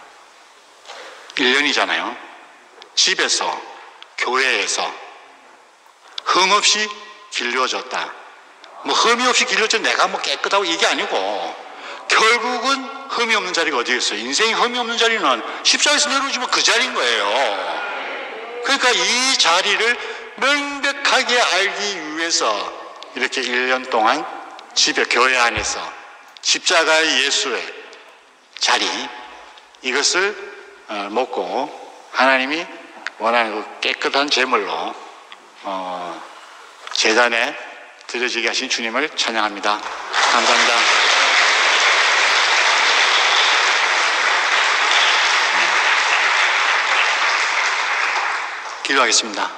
일 년이잖아요. 집에서, 교회에서 흠없이 길려졌다. 뭐 흠이 없이 길려져 내가 뭐 깨끗하고 이게 아니고, 결국은 흠이 없는 자리가 어디 있어요? 인생이 흠이 없는 자리는 십자가에서 내려오지만 그 자리인 거예요. 그러니까 이 자리를 명백하게 알기 위해서 이렇게 일 년 동안 집에, 교회 안에서 십자가의 예수의 자리, 이것을 어, 먹고 하나님이 원하는 그 깨끗한 제물로 어, 제단에 드려지게 하신 주님을 찬양합니다. 감사합니다. 기도하겠습니다.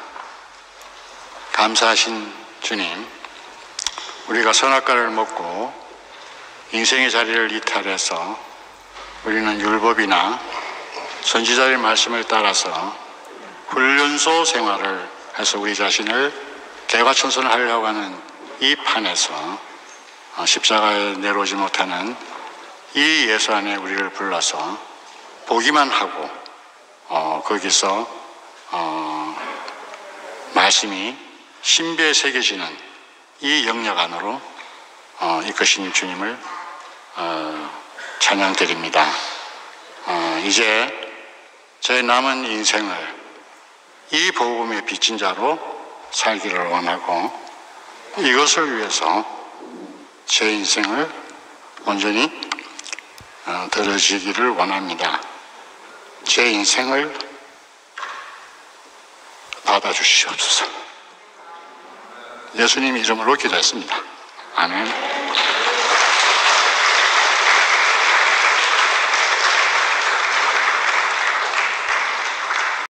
감사하신 주님, 우리가 선악과를 먹고 인생의 자리를 이탈해서 우리는 율법이나 선지자의 말씀을 따라서 훈련소 생활을 해서 우리 자신을 개과천선하려고 하는 이 판에서 십자가에 내려오지 못하는 이 예수 안에 우리를 불러서 보기만 하고 어, 거기서 어, 말씀이 신비에 새겨지는 이 영역 안으로 어, 이끄신 주님을 어, 찬양드립니다. 어, 이제 제 남은 인생을 이 복음의 빚진 자로 살기를 원하고 이것을 위해서 제 인생을 온전히 어, 들어지기를 원합니다. 제 인생을 받아주시옵소서. 예수님 이름으로 기도했습니다. 아멘.